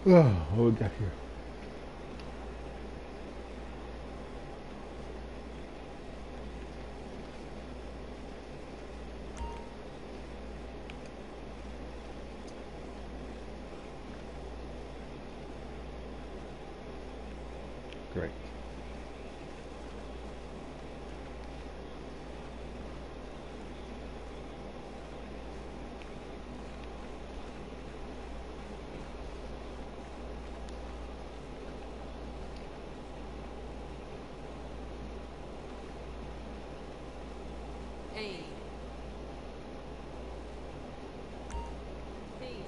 Oh, what we got here? Great. Hey. Peace.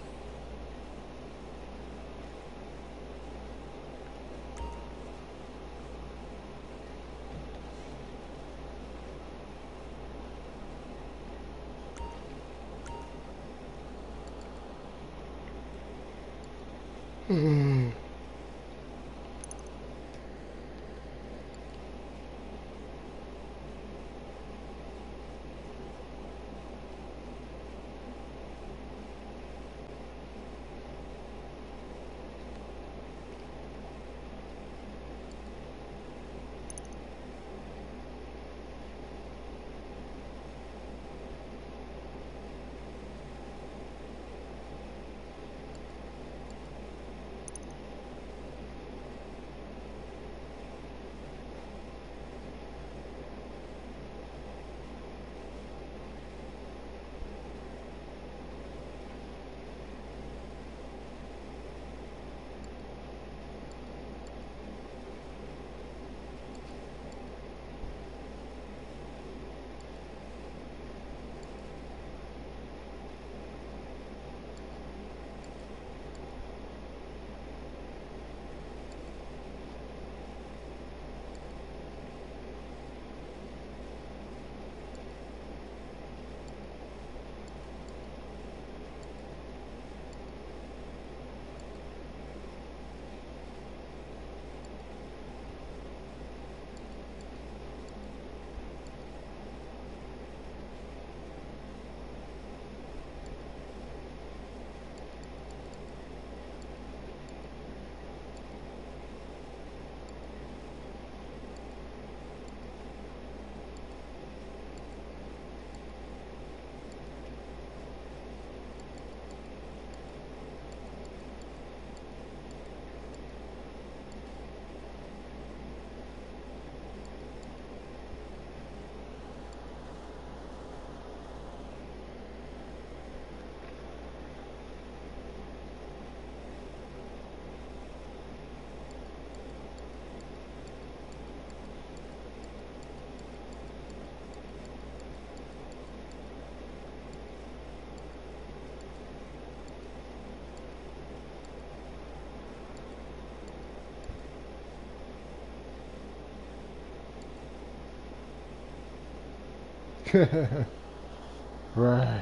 Right.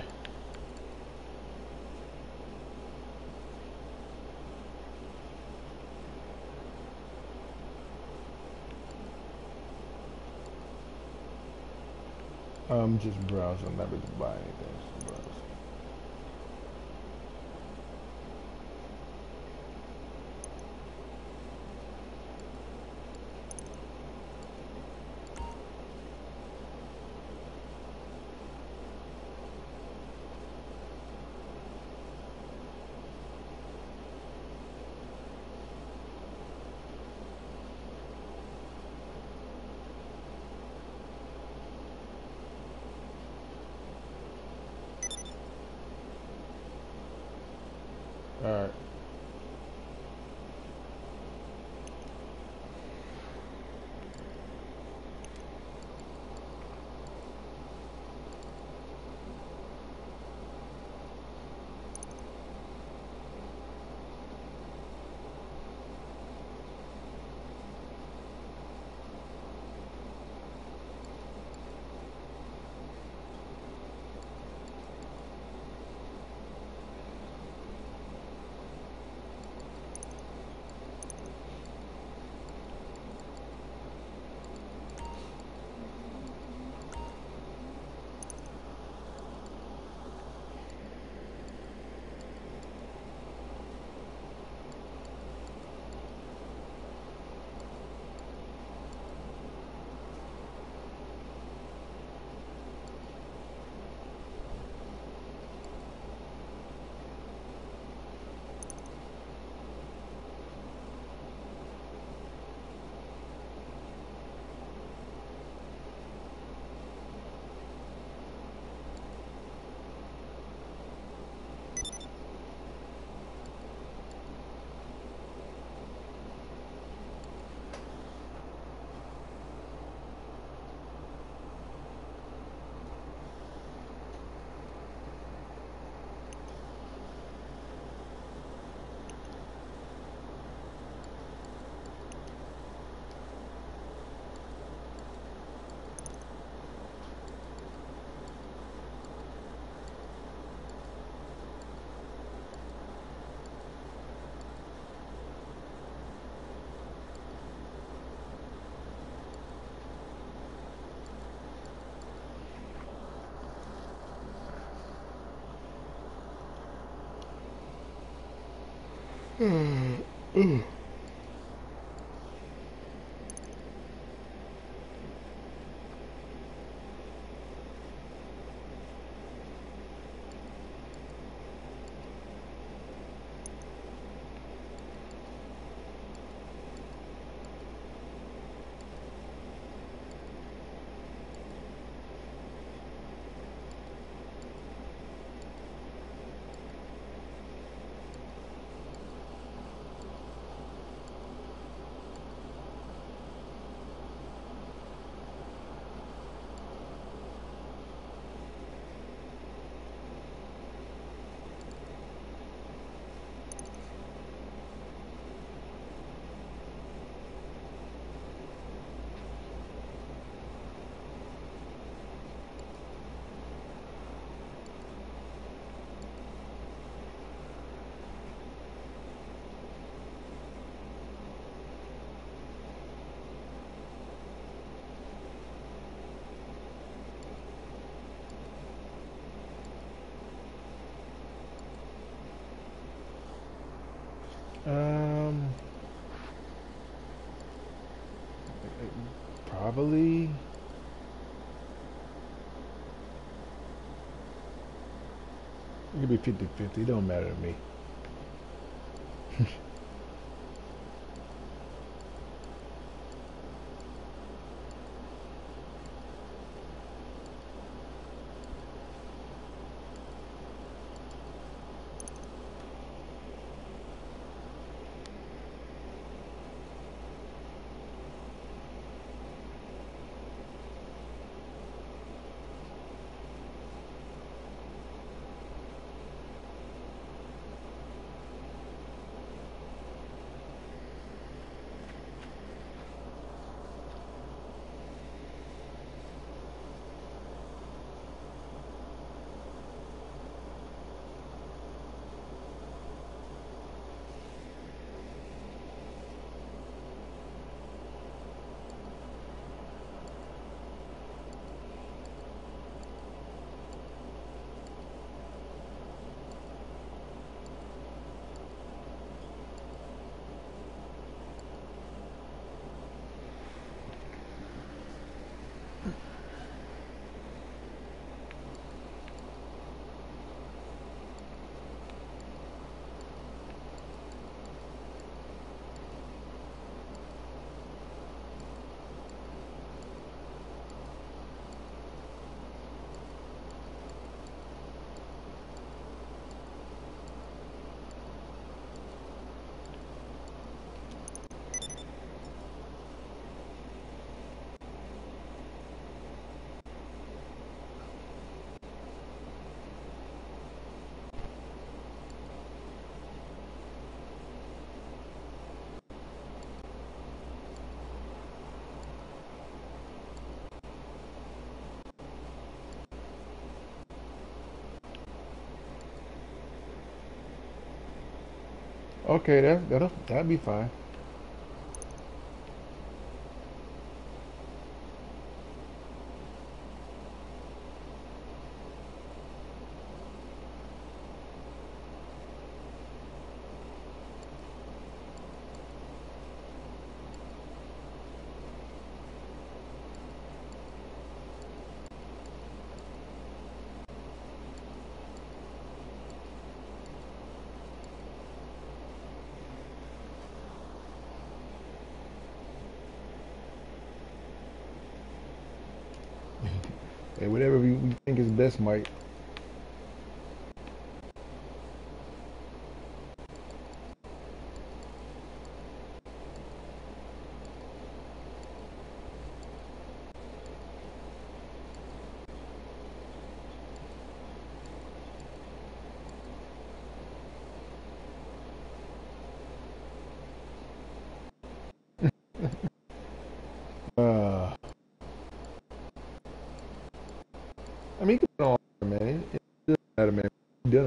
I'm just browsing. I'm not going to buy anything. Just browse. All right. Um, probably. It could be fifty fifty. It don't matter to me. Okay, that that'll that'll be fine. Hey, whatever we, we think is best, Mike. Uh, I mean, come on, man. It, it doesn't matter, man. It doesn't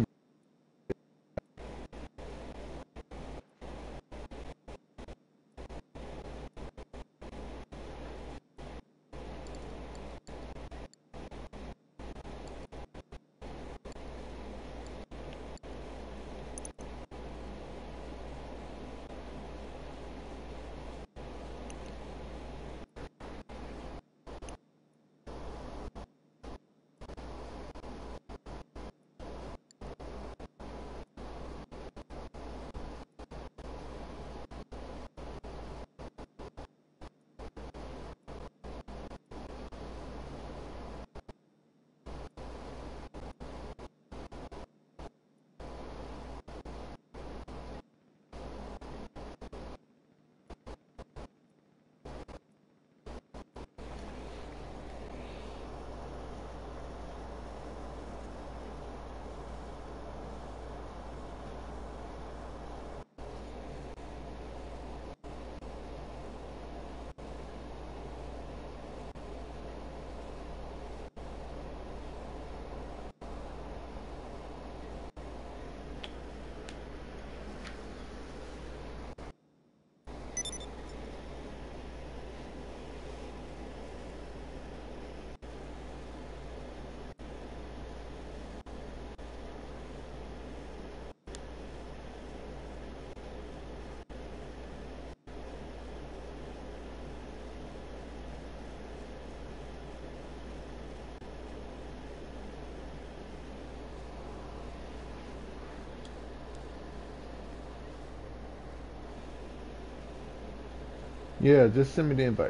Yeah, just send me the invite.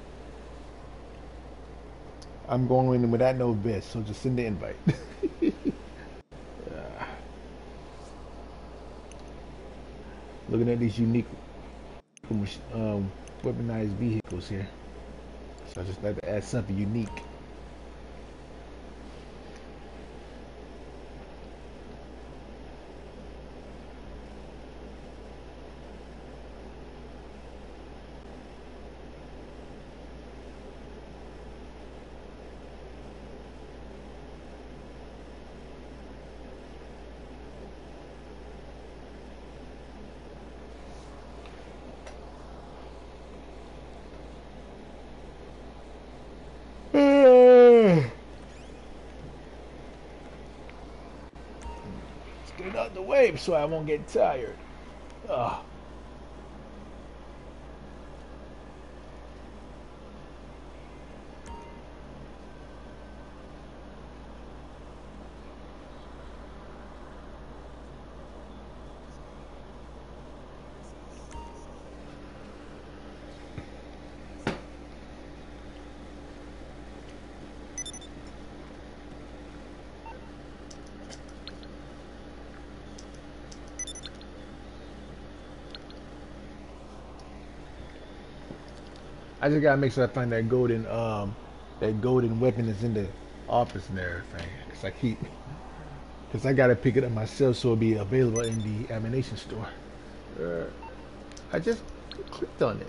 I'm going in without no vest, so just send the invite. Looking at these unique um, weaponized vehicles here. So I just like to add something unique. Let's get it out the way so I won't get tired. Ugh. I just gotta make sure I find that golden um that golden weapon that's in the office and everything. Cause I keep cause I gotta pick it up myself so it'll be available in the ammunition store. Uh, I just clicked on it.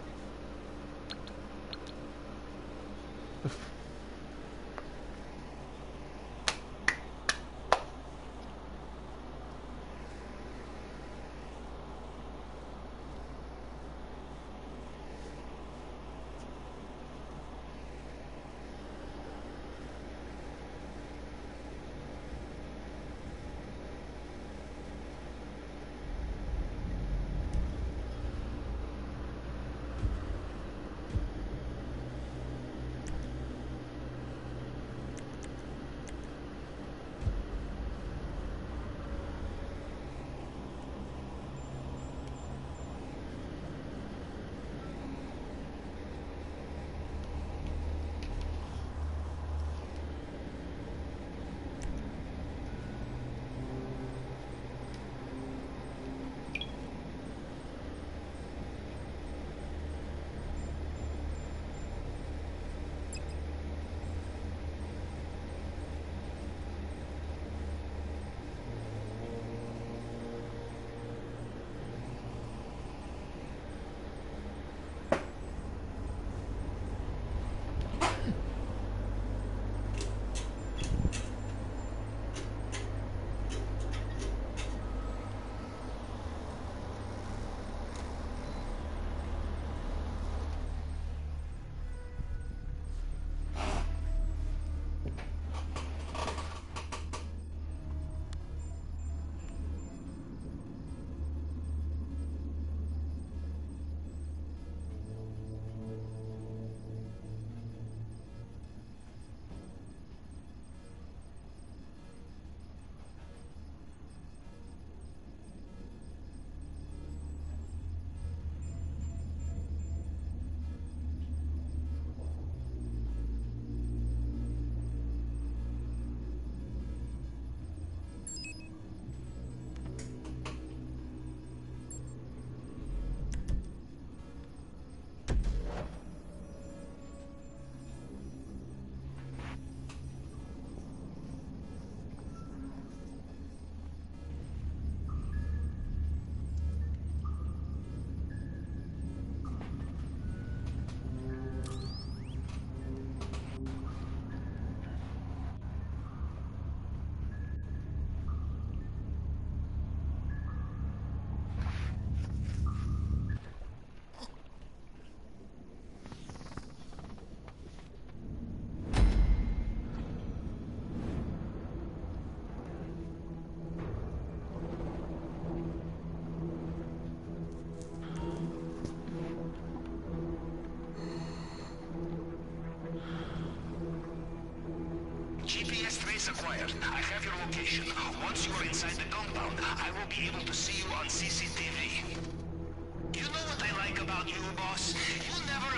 acquired. I have your location. Once you are inside the compound, I will be able to see you on C C T V. You know what I like about you, boss? You never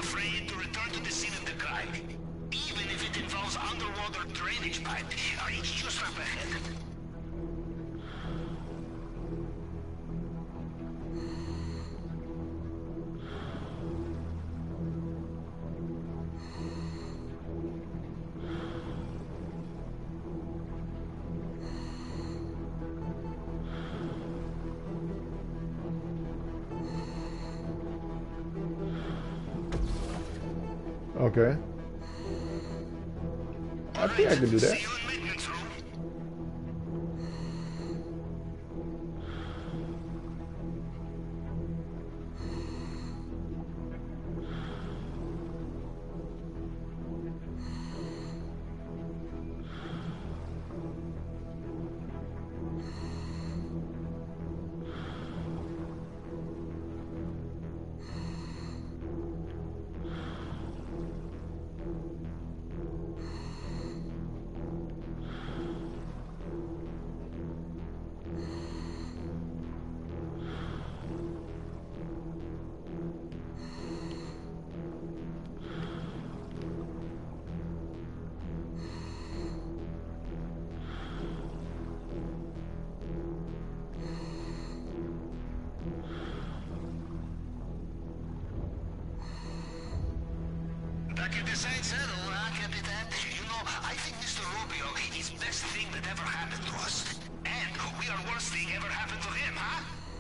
afraid to return to the scene of the crime. Even if it involves underwater drainage pipe, uh, it's just up ahead. Okay. I think I can do that. See you in maintenance room. Back in the same saddle, huh, Capitan? You know, I think Mister Rubio is best thing that ever happened to us. And we are worst thing ever happened to him, huh?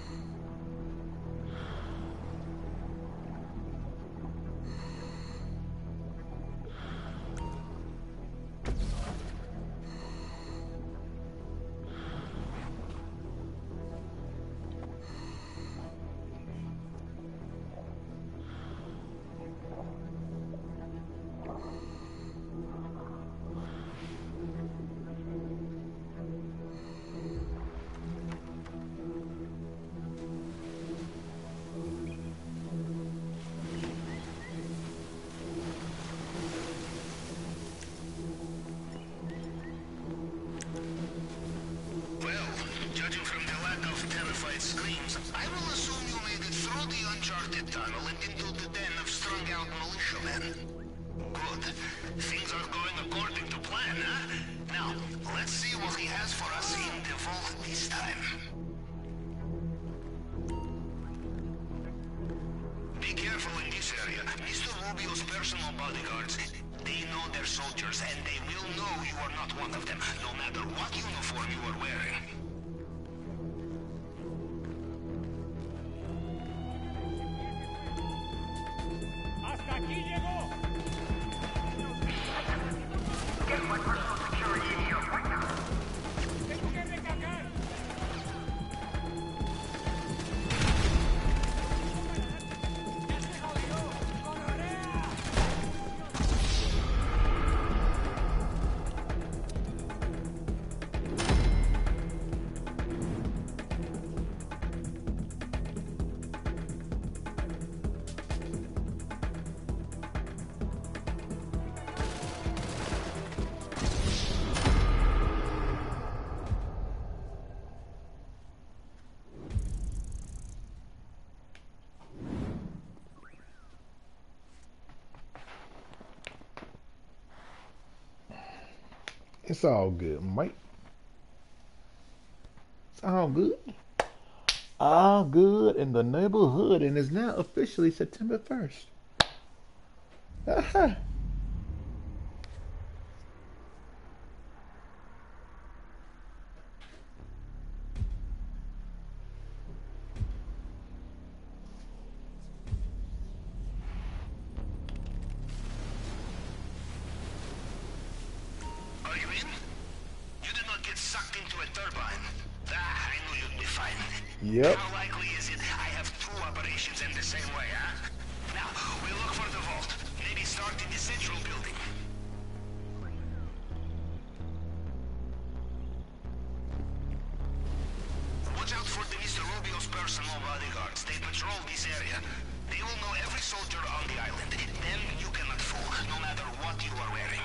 Screams. I will assume you made it through the uncharted tunnel and into the den of strung-out militiamen. Good. Things are going according to plan, huh? Now, let's see what he has for us in the vault this time. Be careful in this area. Mister Rubio's personal bodyguards, they know their soldiers, and they will know you are not one of them, no matter what uniform you are wearing. It's all good, Mike. It's all good. All good in the neighborhood, and it's now officially September first. Aha. Yep. How likely is it I have two operations in the same way, huh? Now, we look for the vault. Maybe start in the central building. Watch out for the Mister Rubio's personal bodyguards. They patrol this area. They will know every soldier on the island. Them you cannot fool, no matter what you are wearing.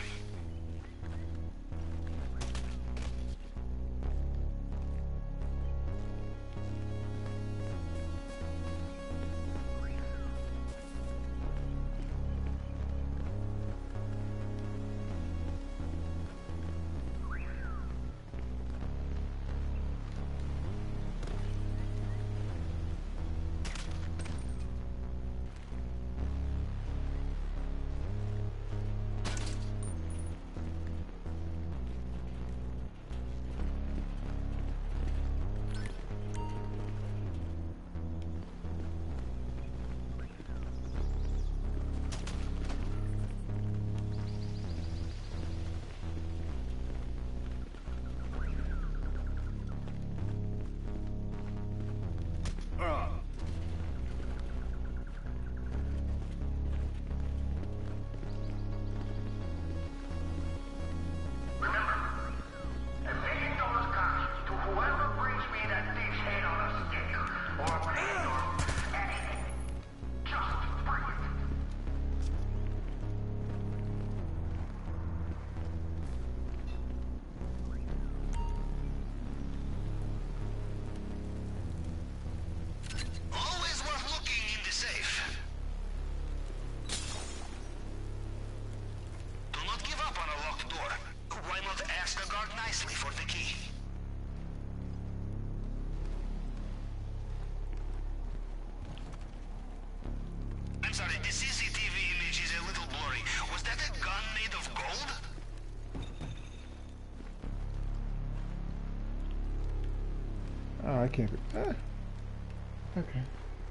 I can't. Eh. Okay.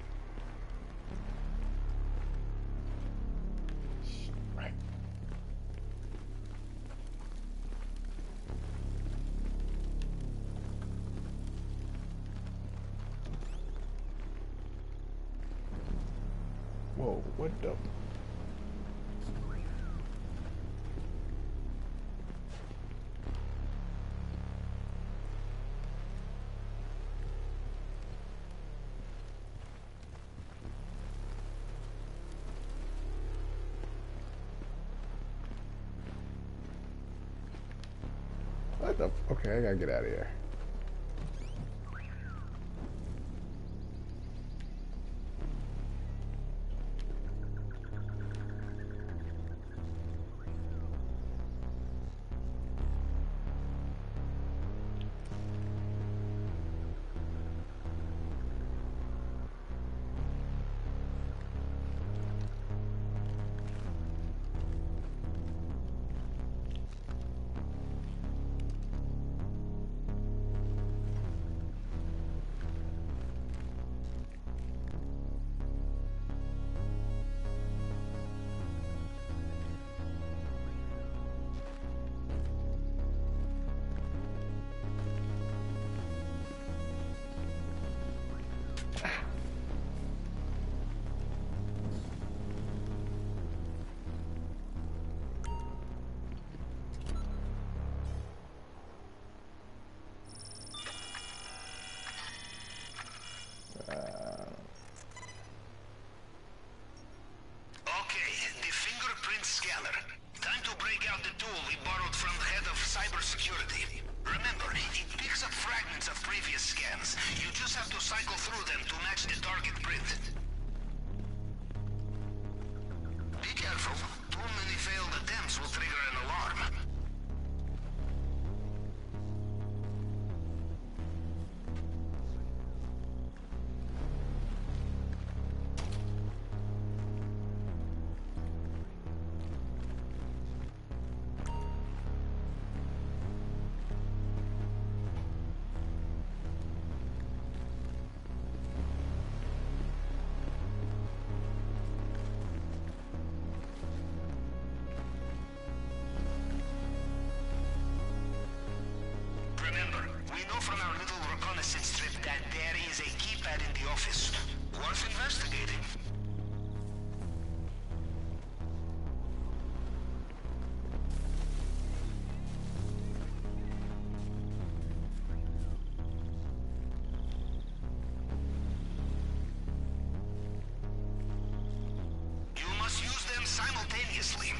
Right. Whoa, what the? What the? Okay, I gotta get out of here. Okay, the fingerprint scanner. Time to break out the tool we borrowed from the head of cybersecurity. Remember, it picks up fragments of previous scans. You just have to cycle through them to match the target print. Be careful. Too many failed attempts will trigger an alarm. From our little reconnaissance trip that there is a keypad in the office. Worth investigating. You must use them simultaneously.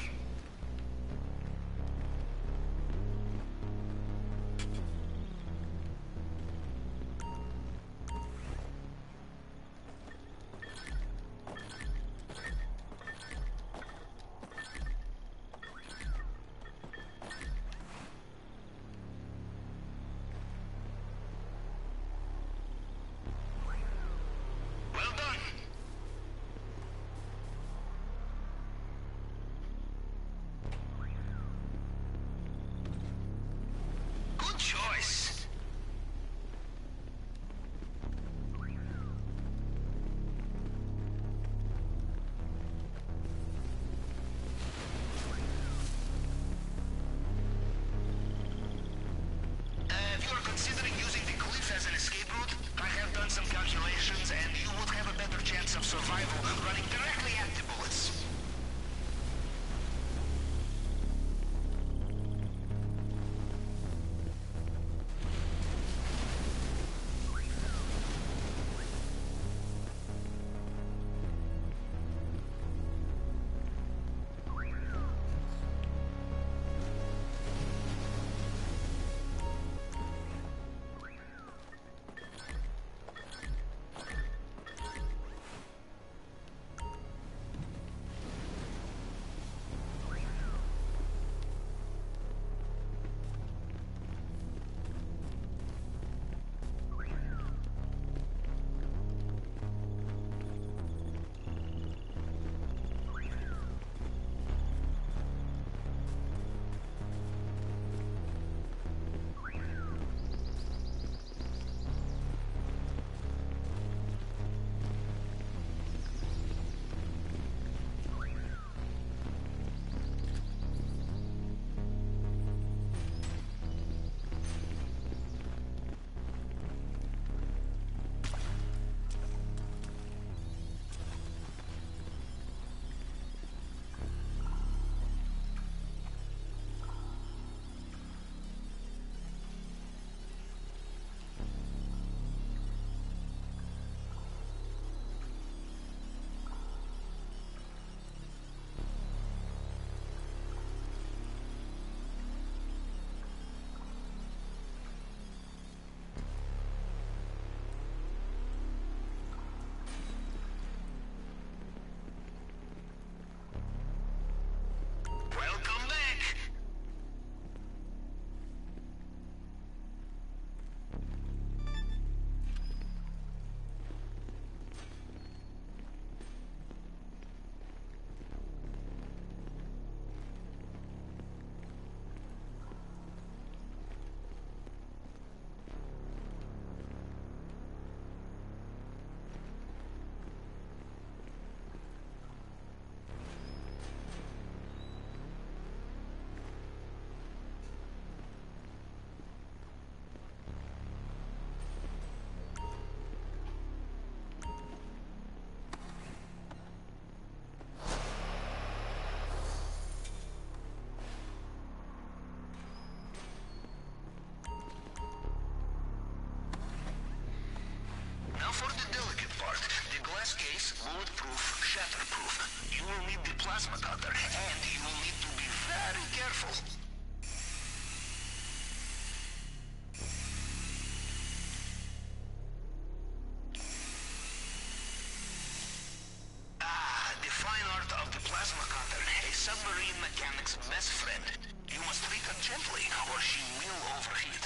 plasma cutter, a submarine mechanic's best friend. You must treat her gently, or she will overheat.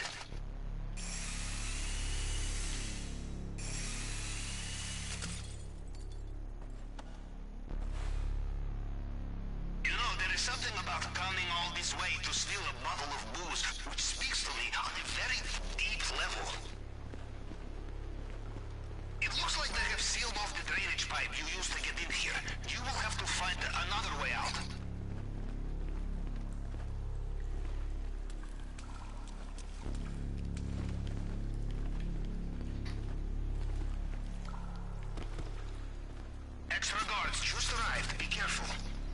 You know, there is something about coming all this way to steal a bottle of booze, which speaks to me on a very deep level. It looks like they have sealed off the drainage pipe you used to get in here. You will have to find another way out. Extra guards just arrived. Be careful.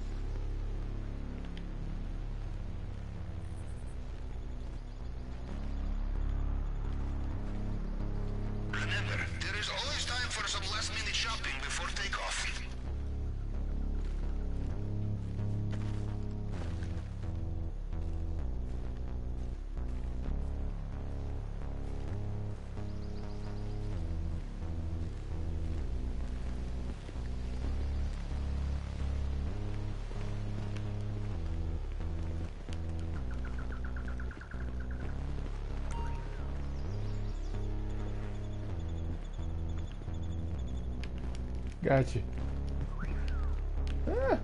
Remember, there is always time for some last-minute shopping before takeoff. Gotcha. Ah.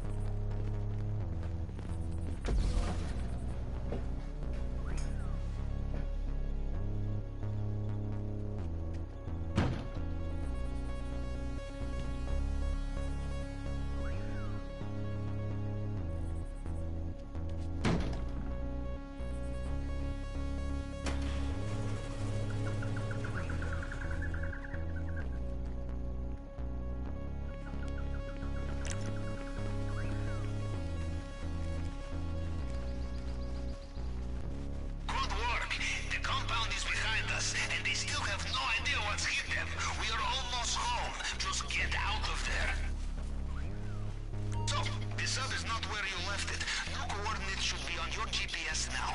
Good work. The compound is behind us, and they still have no idea what's hit them. We are almost home. Just get out of there. So, the sub is not where you left it. New coordinates should be on your G P S now.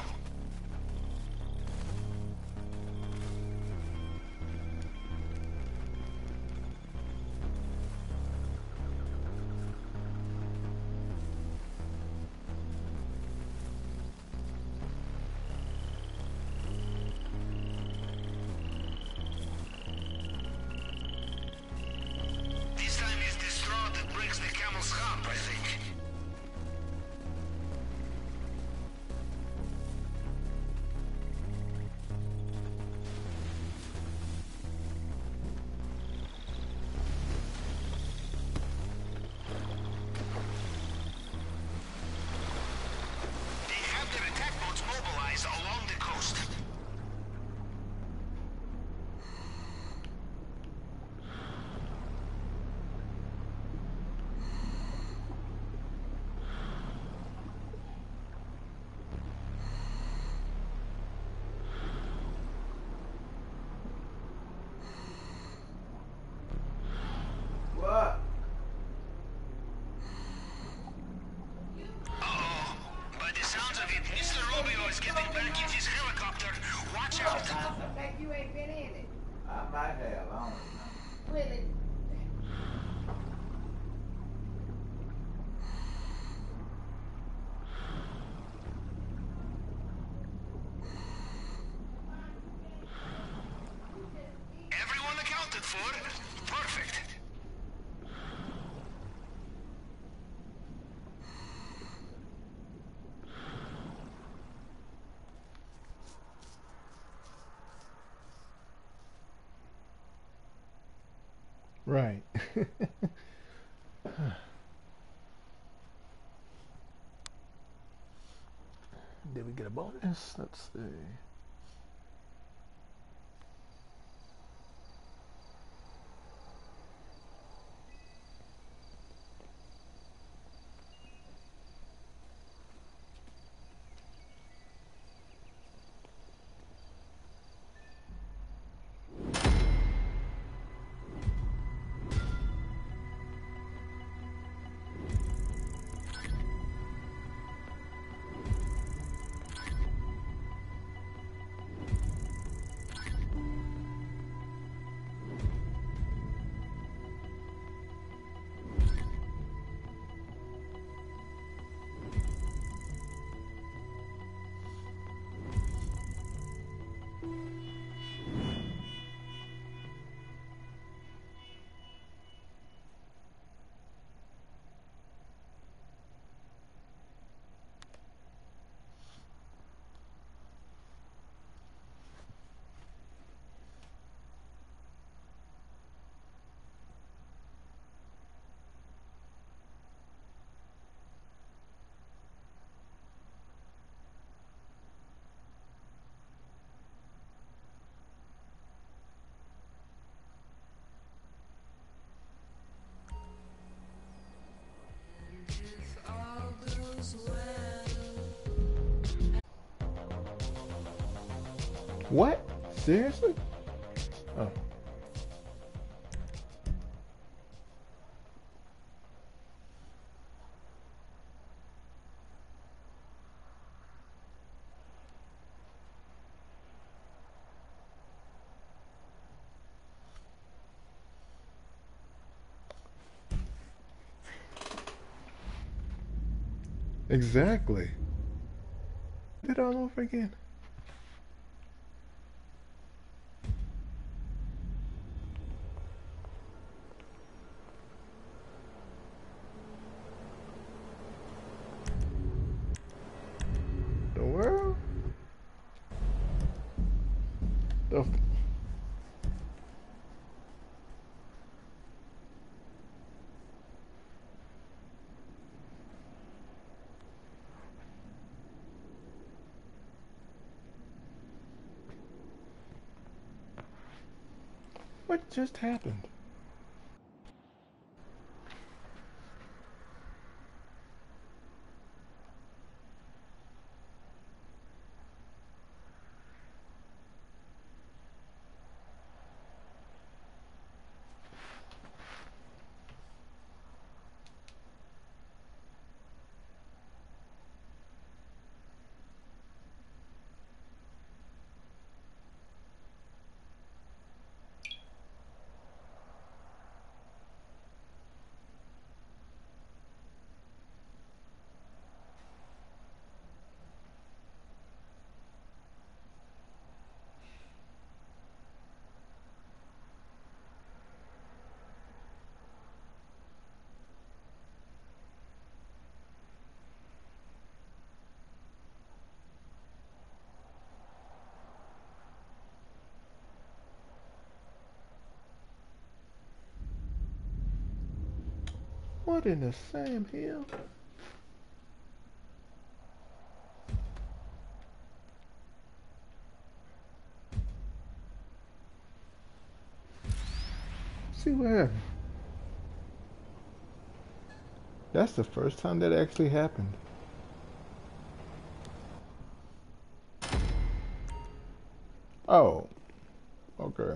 This time is the straw that breaks the camel's hump, I think. They have their attack boats mobilized along the coast. What? Uh-oh. By the sounds of it, Mister Rubio is getting back in his helicopter. Watch out. Like you ain't been in it. I might have. I don't know. Really? Everyone accounted for? Perfect. Right. Did we get a bonus? Let's see. What? Seriously? Oh. Exactly. Did all over again? The world? The f- what just happened? What in the Sam Hill? See what happened? That's the first time that actually happened. Oh, okay.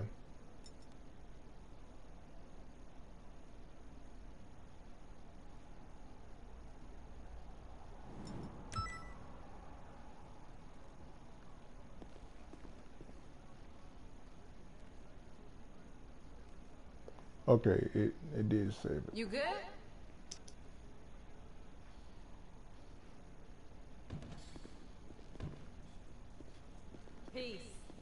Okay, it, it did save it. You good? Peace.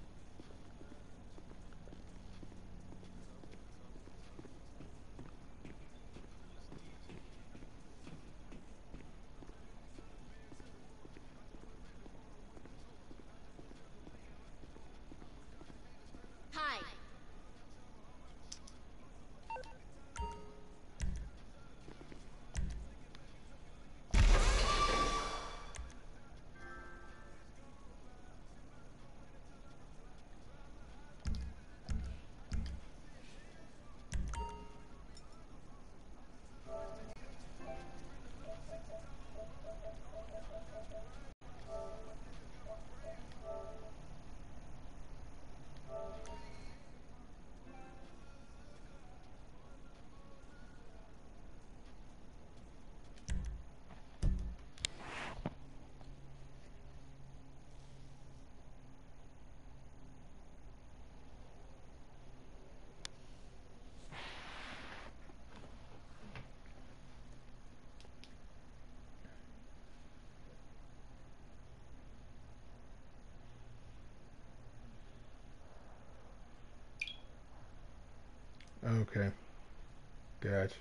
Hi. Okay, gotcha.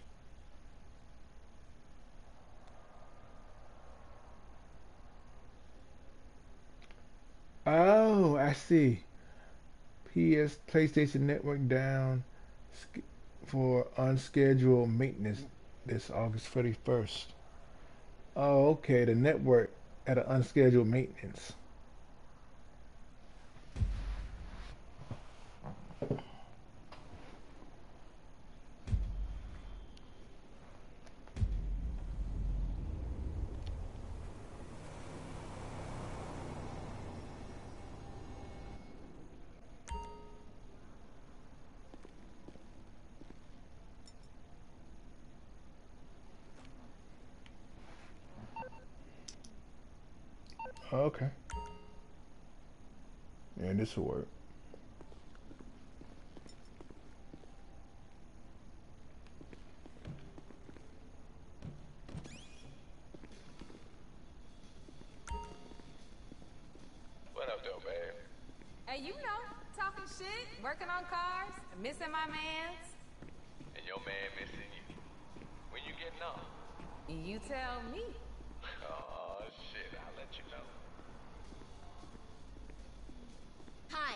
Oh, I see. P S PlayStation Network down sch- for unscheduled maintenance this August thirty-first. Oh, okay. The network at an unscheduled maintenance. Okay. Yeah, this will work. What up, though, babe? Hey, you know, talking shit, working on cars, missing my mans. And your man missing you. When you getting off? You tell me. Oh, shit, I'll let you know. Hi.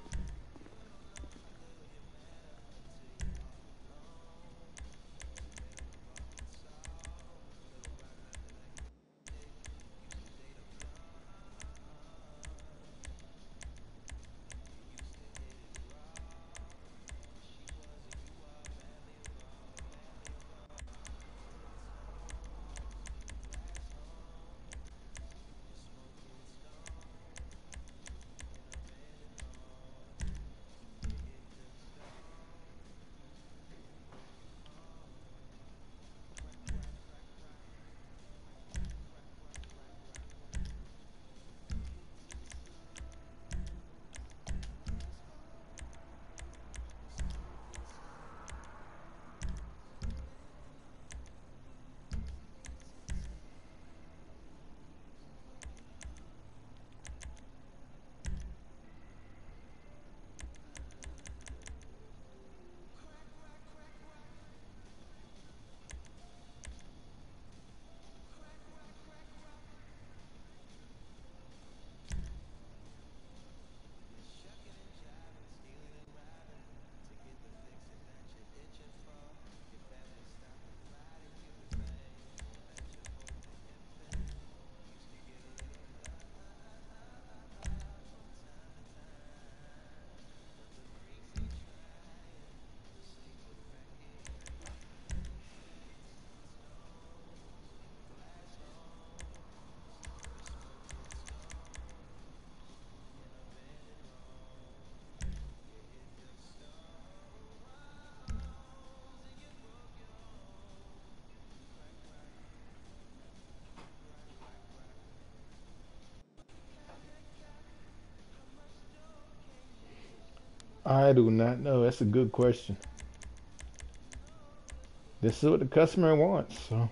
I do not know. That's a good question. This is what the customer wants, so.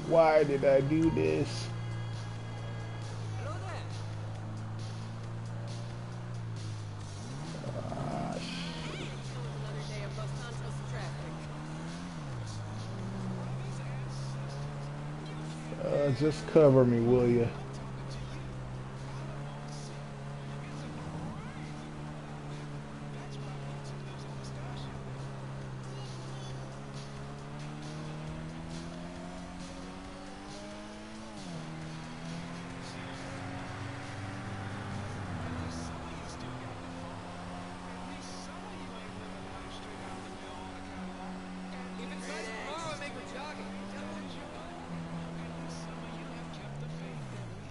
Why did I do this? Hello there. Ah, shit. Another day of Los Santos traffic. Uh, just cover me, will ya? Even so, tomorrow I make her jogging.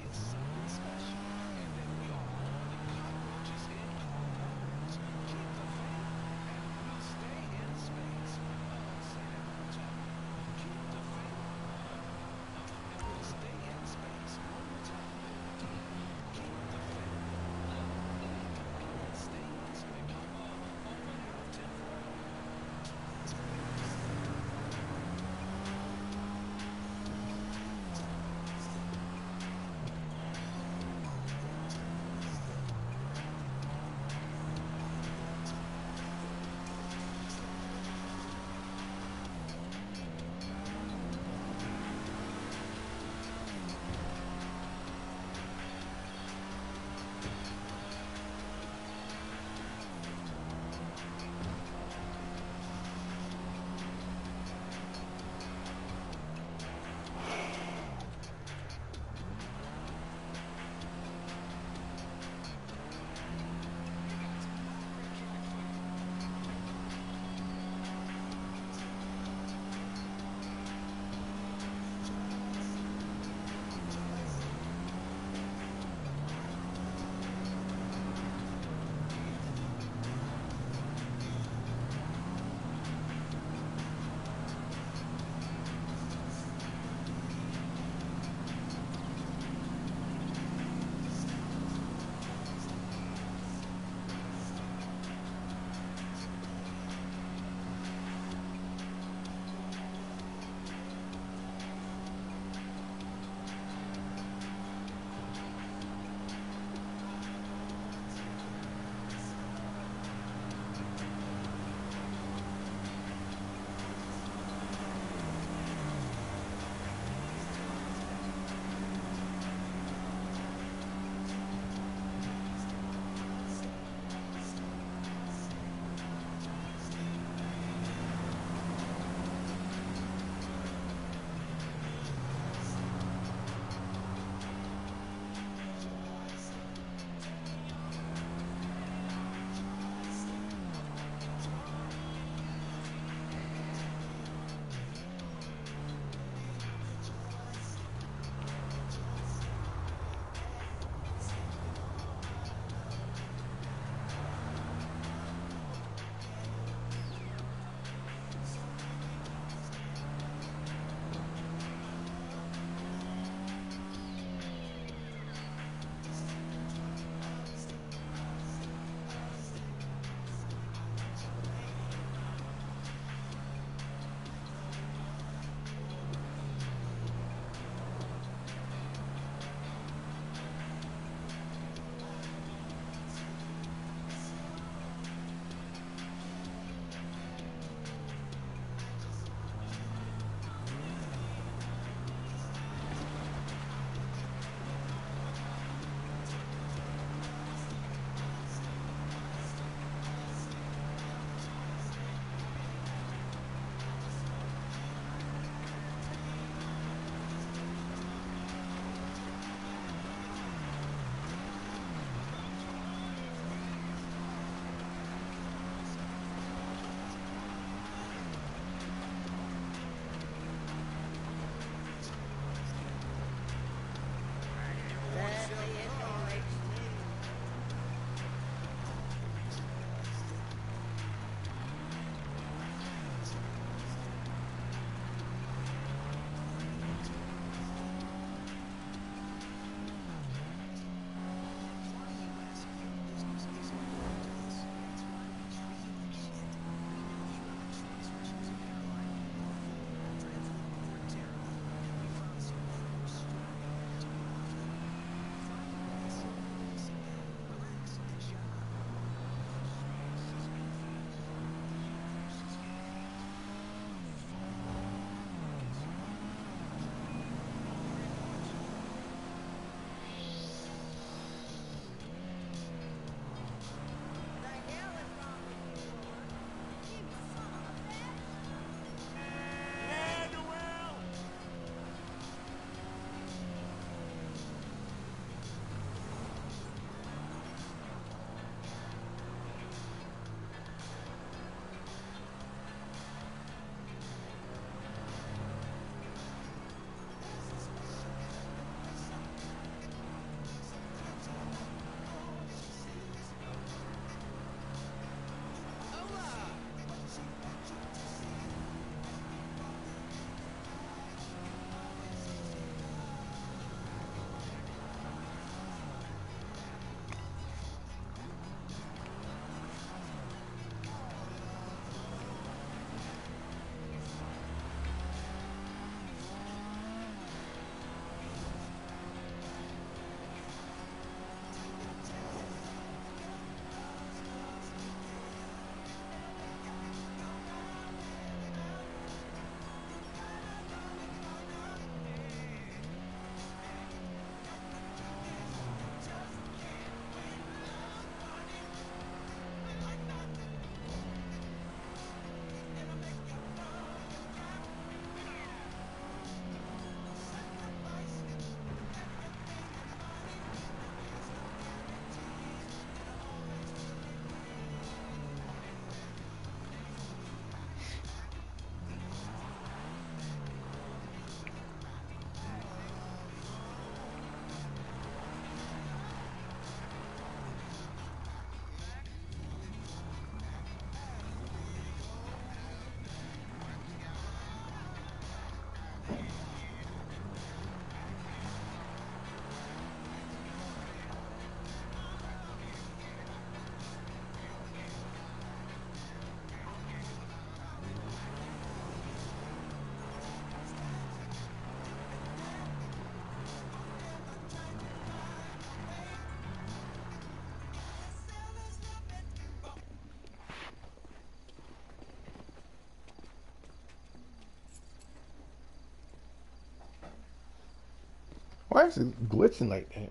Why is it glitching like that?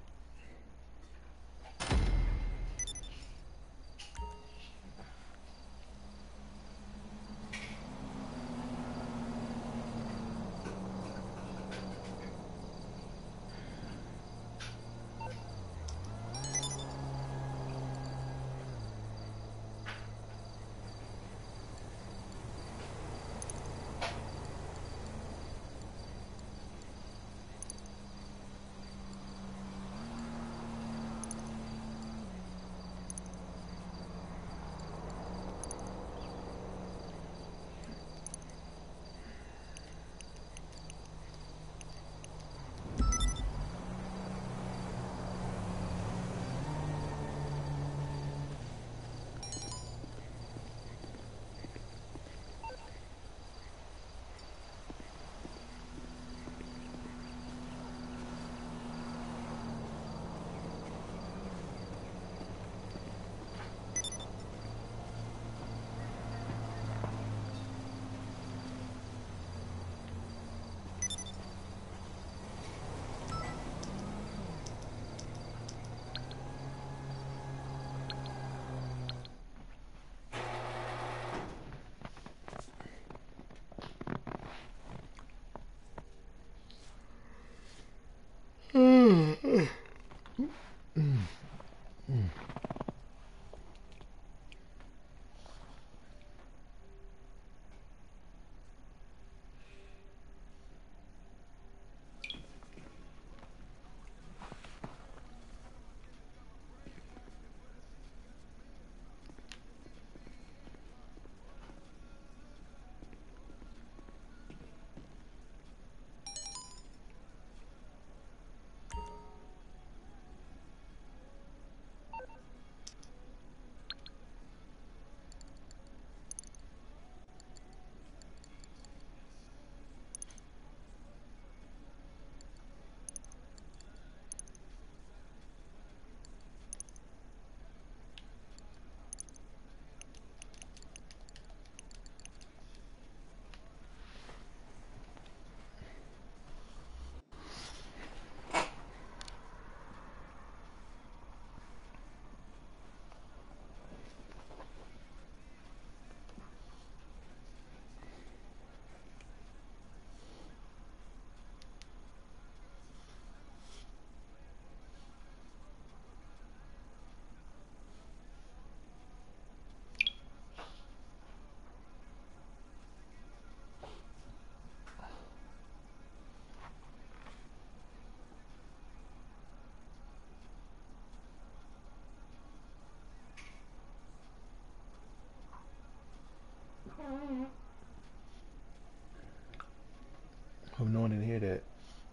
Hope no one didn't hear that.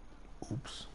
Oops.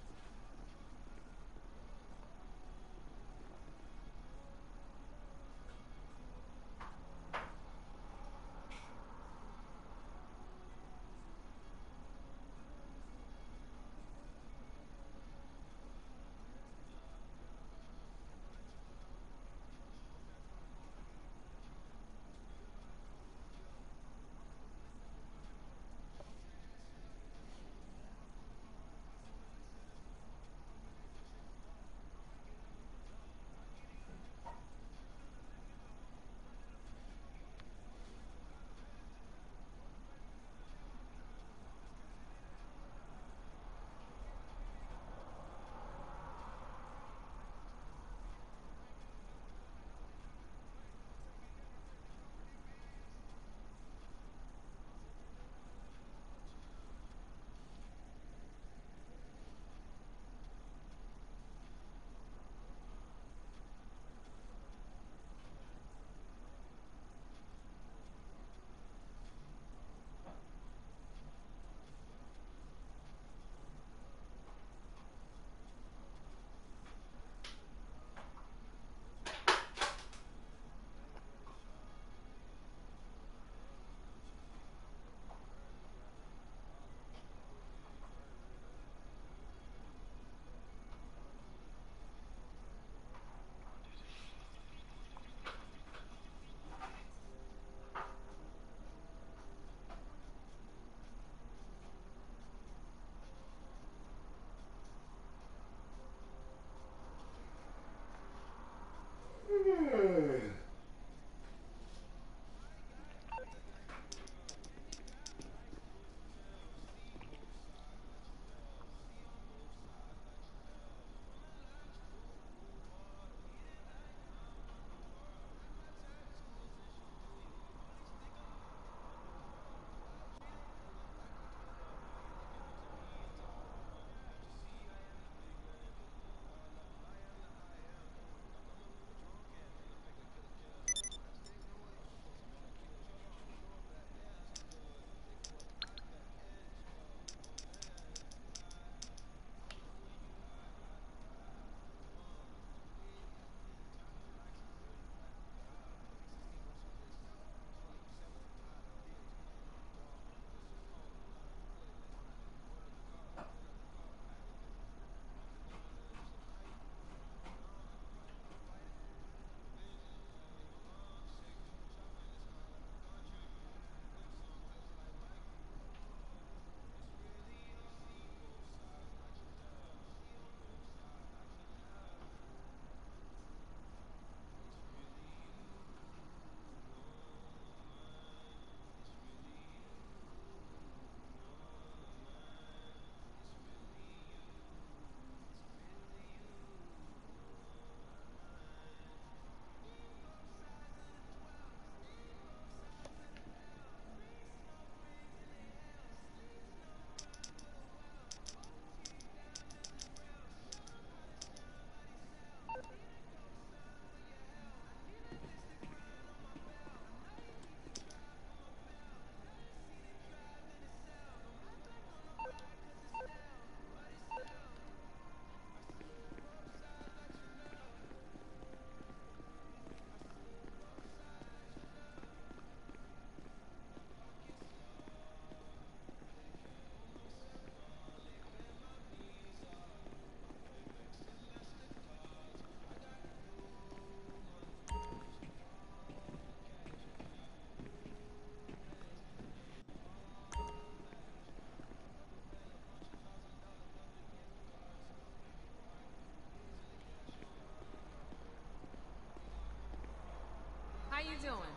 doing?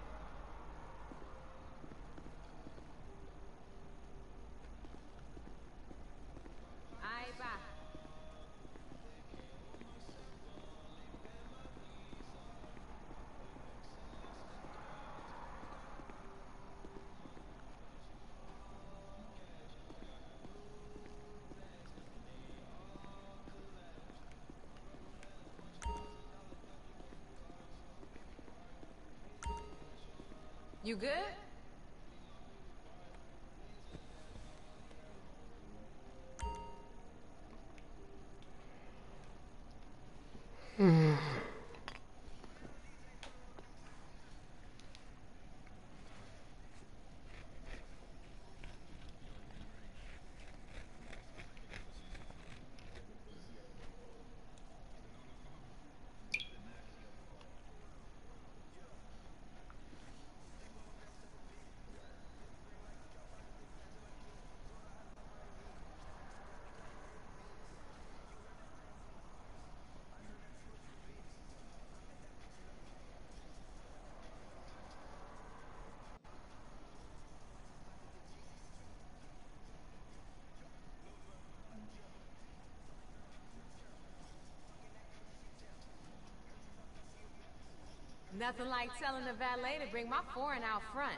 Aight, bye. You good? Nothing like telling the valet to bring my foreign out front.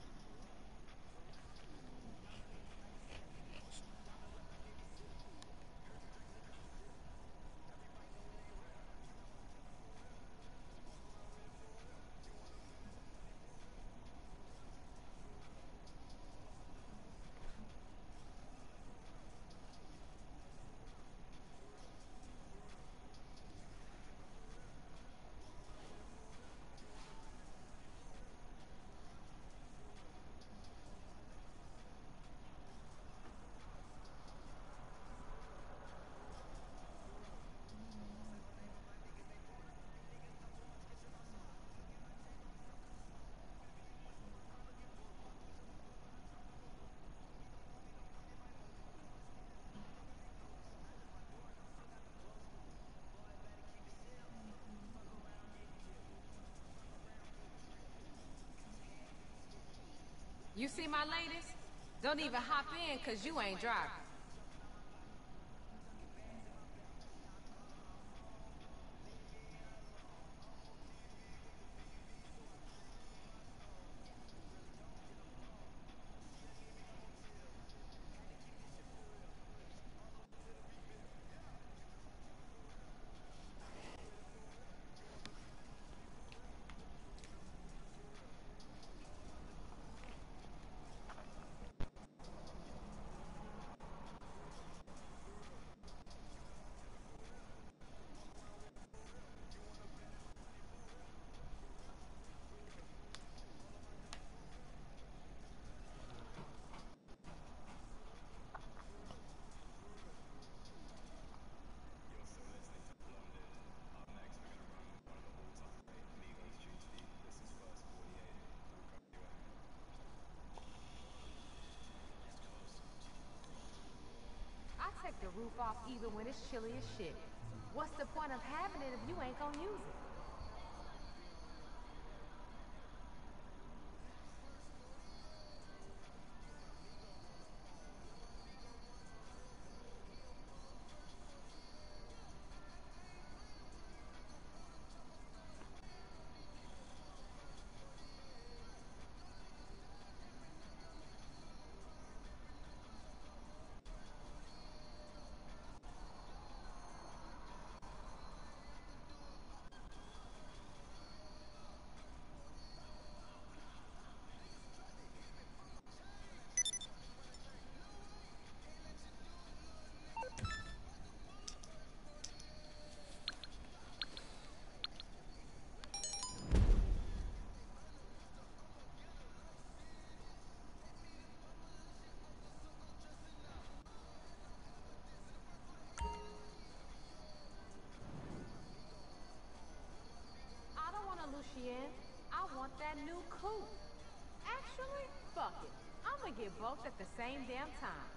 You see my latest? Don't even hop in cause you ain't driving. I take the roof off even when it's chilly as shit. What's the point of having it if you ain't gonna use it? Lucienne, I want that new coupe. Actually, fuck it. I'm gonna get both at the same damn time.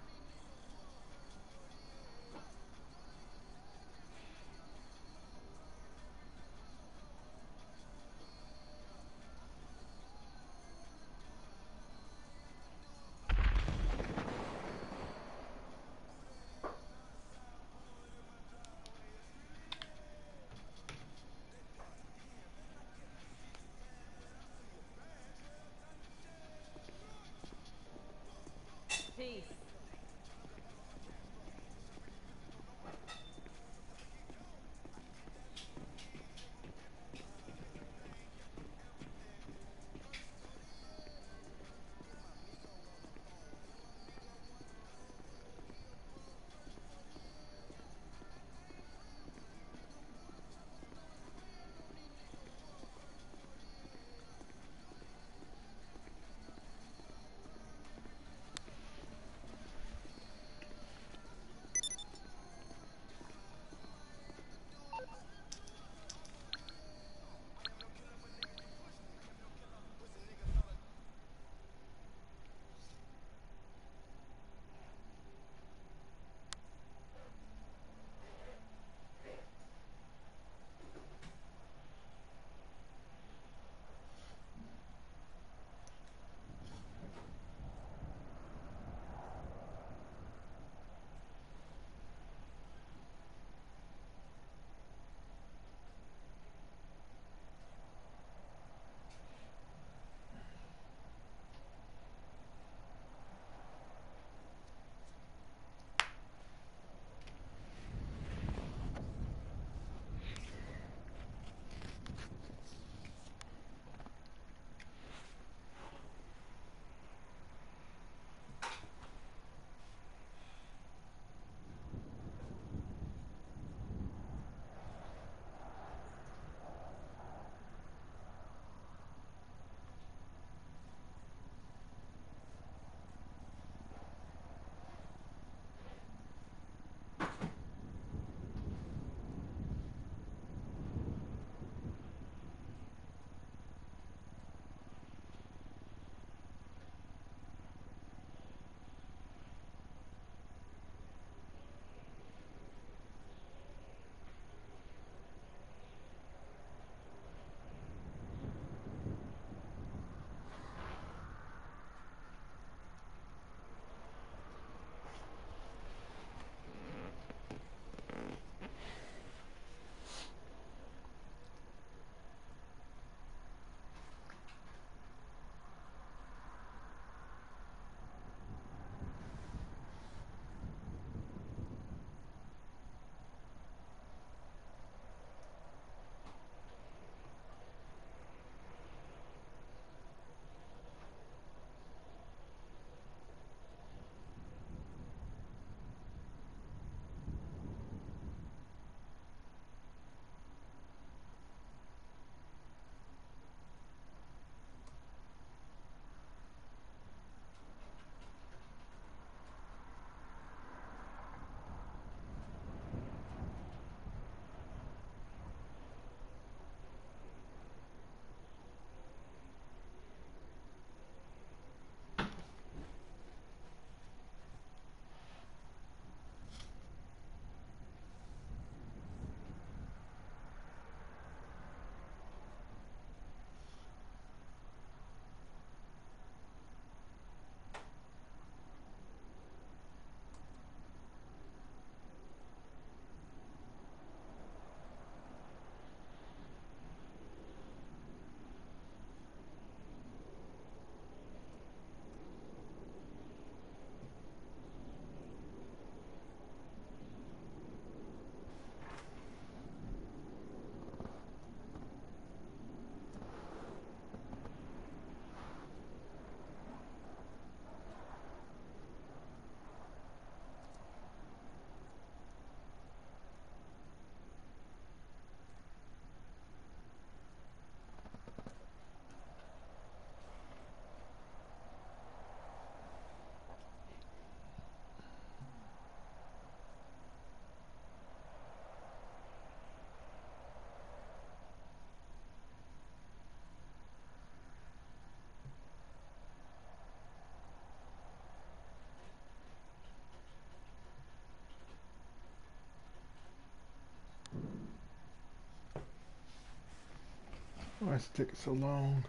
Why is it taking so long?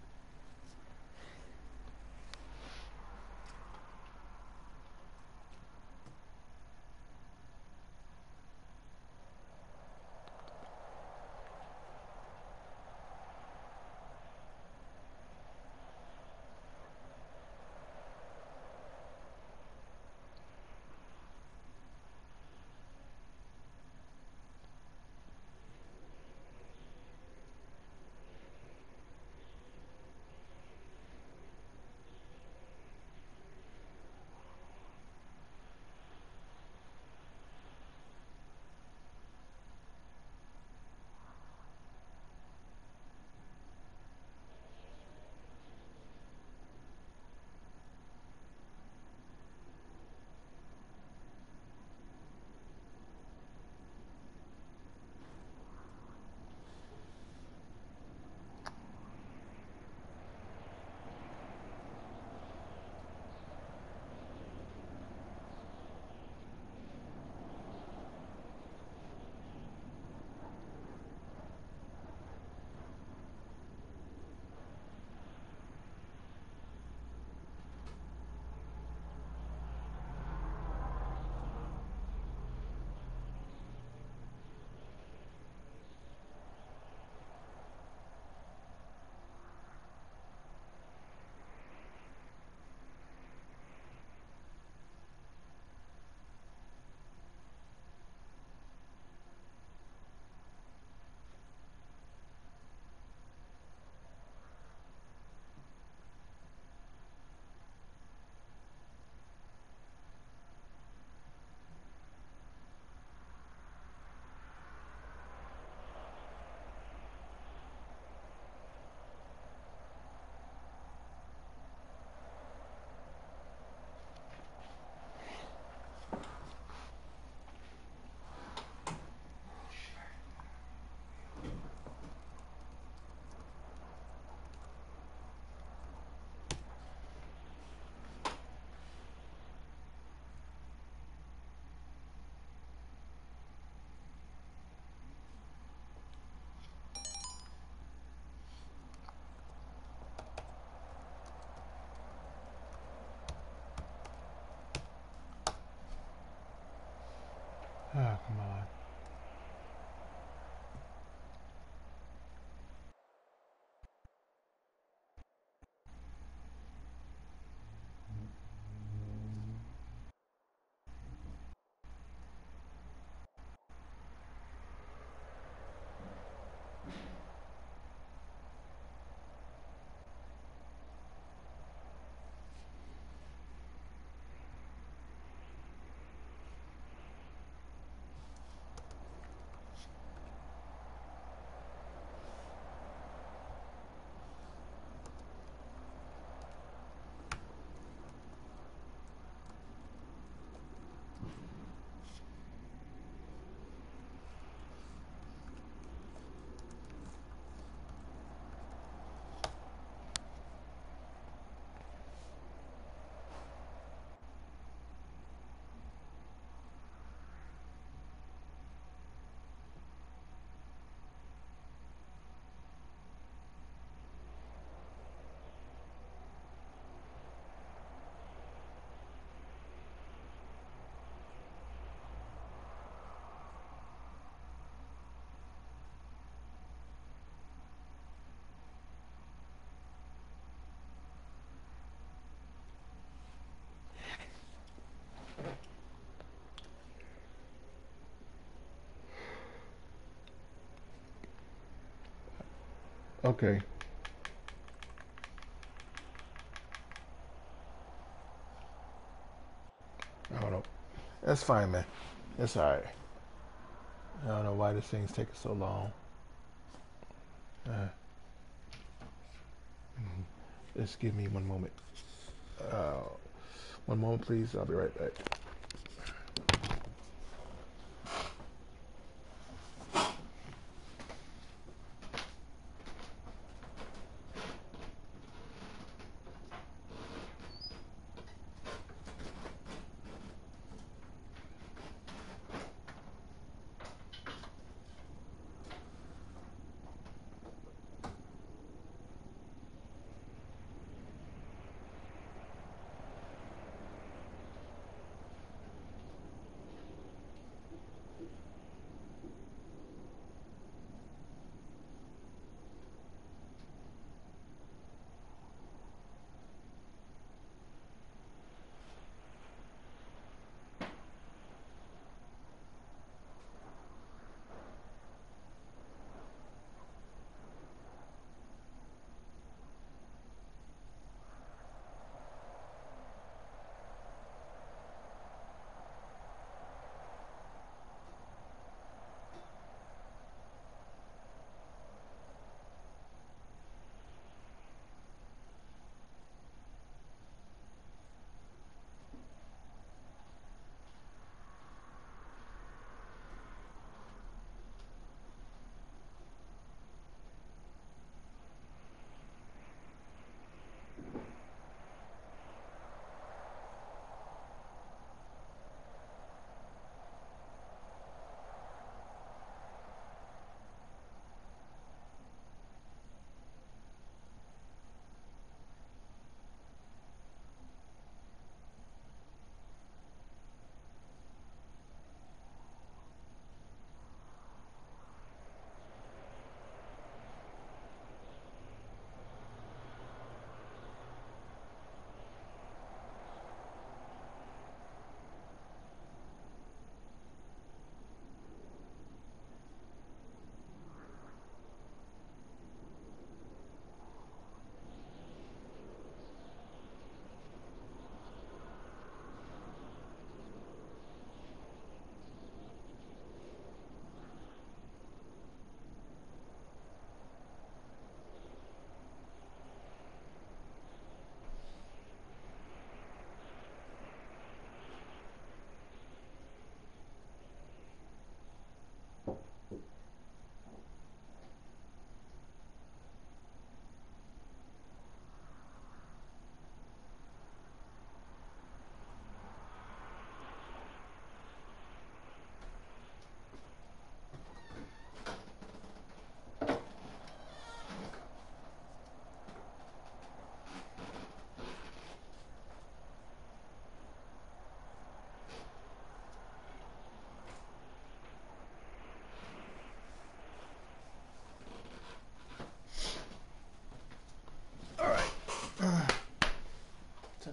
Ah, come on. Okay. I don't know. That's fine, man. That's all right. I don't know why this thing's taking so long. Uh, just give me one moment. Uh, one moment, please. I'll be right back.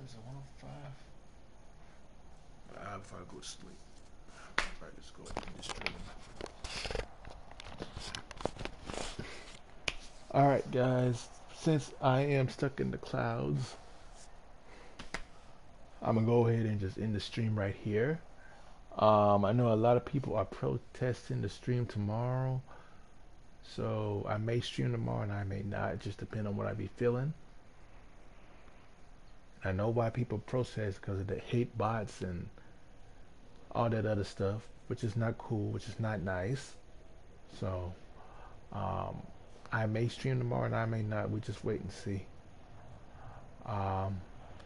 is it one oh five? Ah, before I go to sleep. Alright, let's go ahead and stream. Alright, guys. Since I am stuck in the clouds, I'm gonna go ahead and just end the stream right here. Um, I know a lot of people are protesting the stream tomorrow, so I may stream tomorrow and I may not, just depend on what I be feeling. I know why people protest, because of the hate bots and all that other stuff, which is not cool, which is not nice. So um, I may stream tomorrow and I may not. We just wait and see. Um,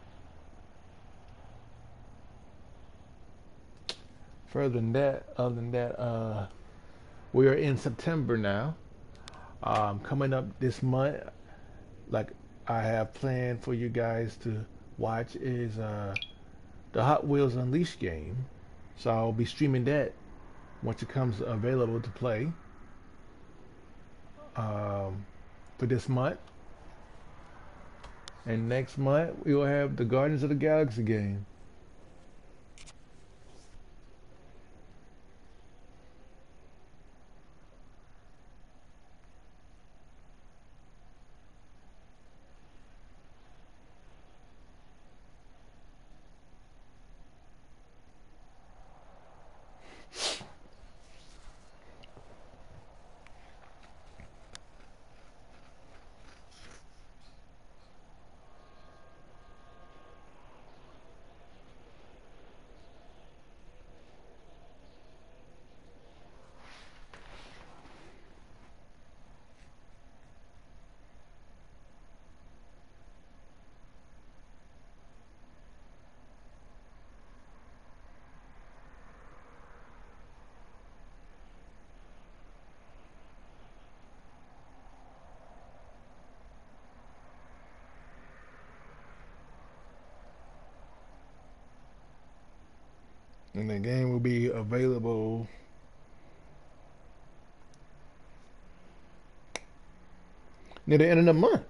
further than that, other than that, uh, we are in September now. Um, coming up this month, like I have planned for you guys to watch, is uh, the Hot Wheels Unleashed game. So I'll be streaming that once it comes available to play um, for this month. And next month we will have the Guardians of the Galaxy game. And the game will be available near the end of the month.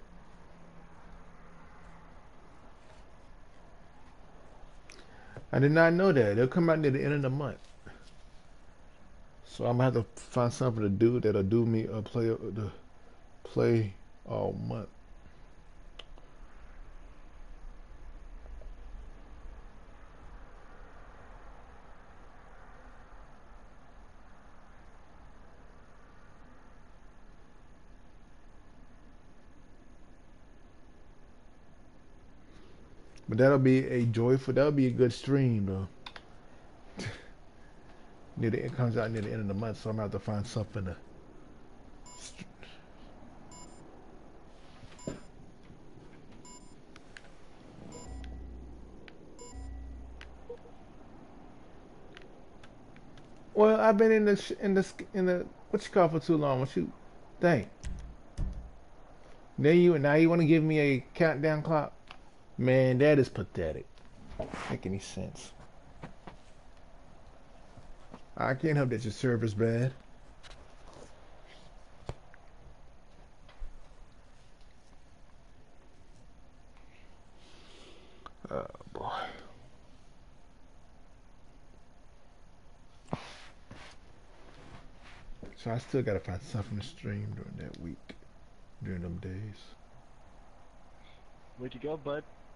I did not know that. They'll come out near the end of the month. So I'm gonna have to find something to do that'll do me a play the play all month. But that'll be a joyful, that'll be a good stream though. Near the, it comes out near the end of the month, so I'm gonna have to find something to. Well, I've been in the sh in the in the what you call for too long. What you think? Then you now you want to give me a countdown clock? Man, that is pathetic. Make any sense? I can't help that your server's bad. Oh boy. So I still gotta find something to stream during that week, during them days. Where'd you go, bud?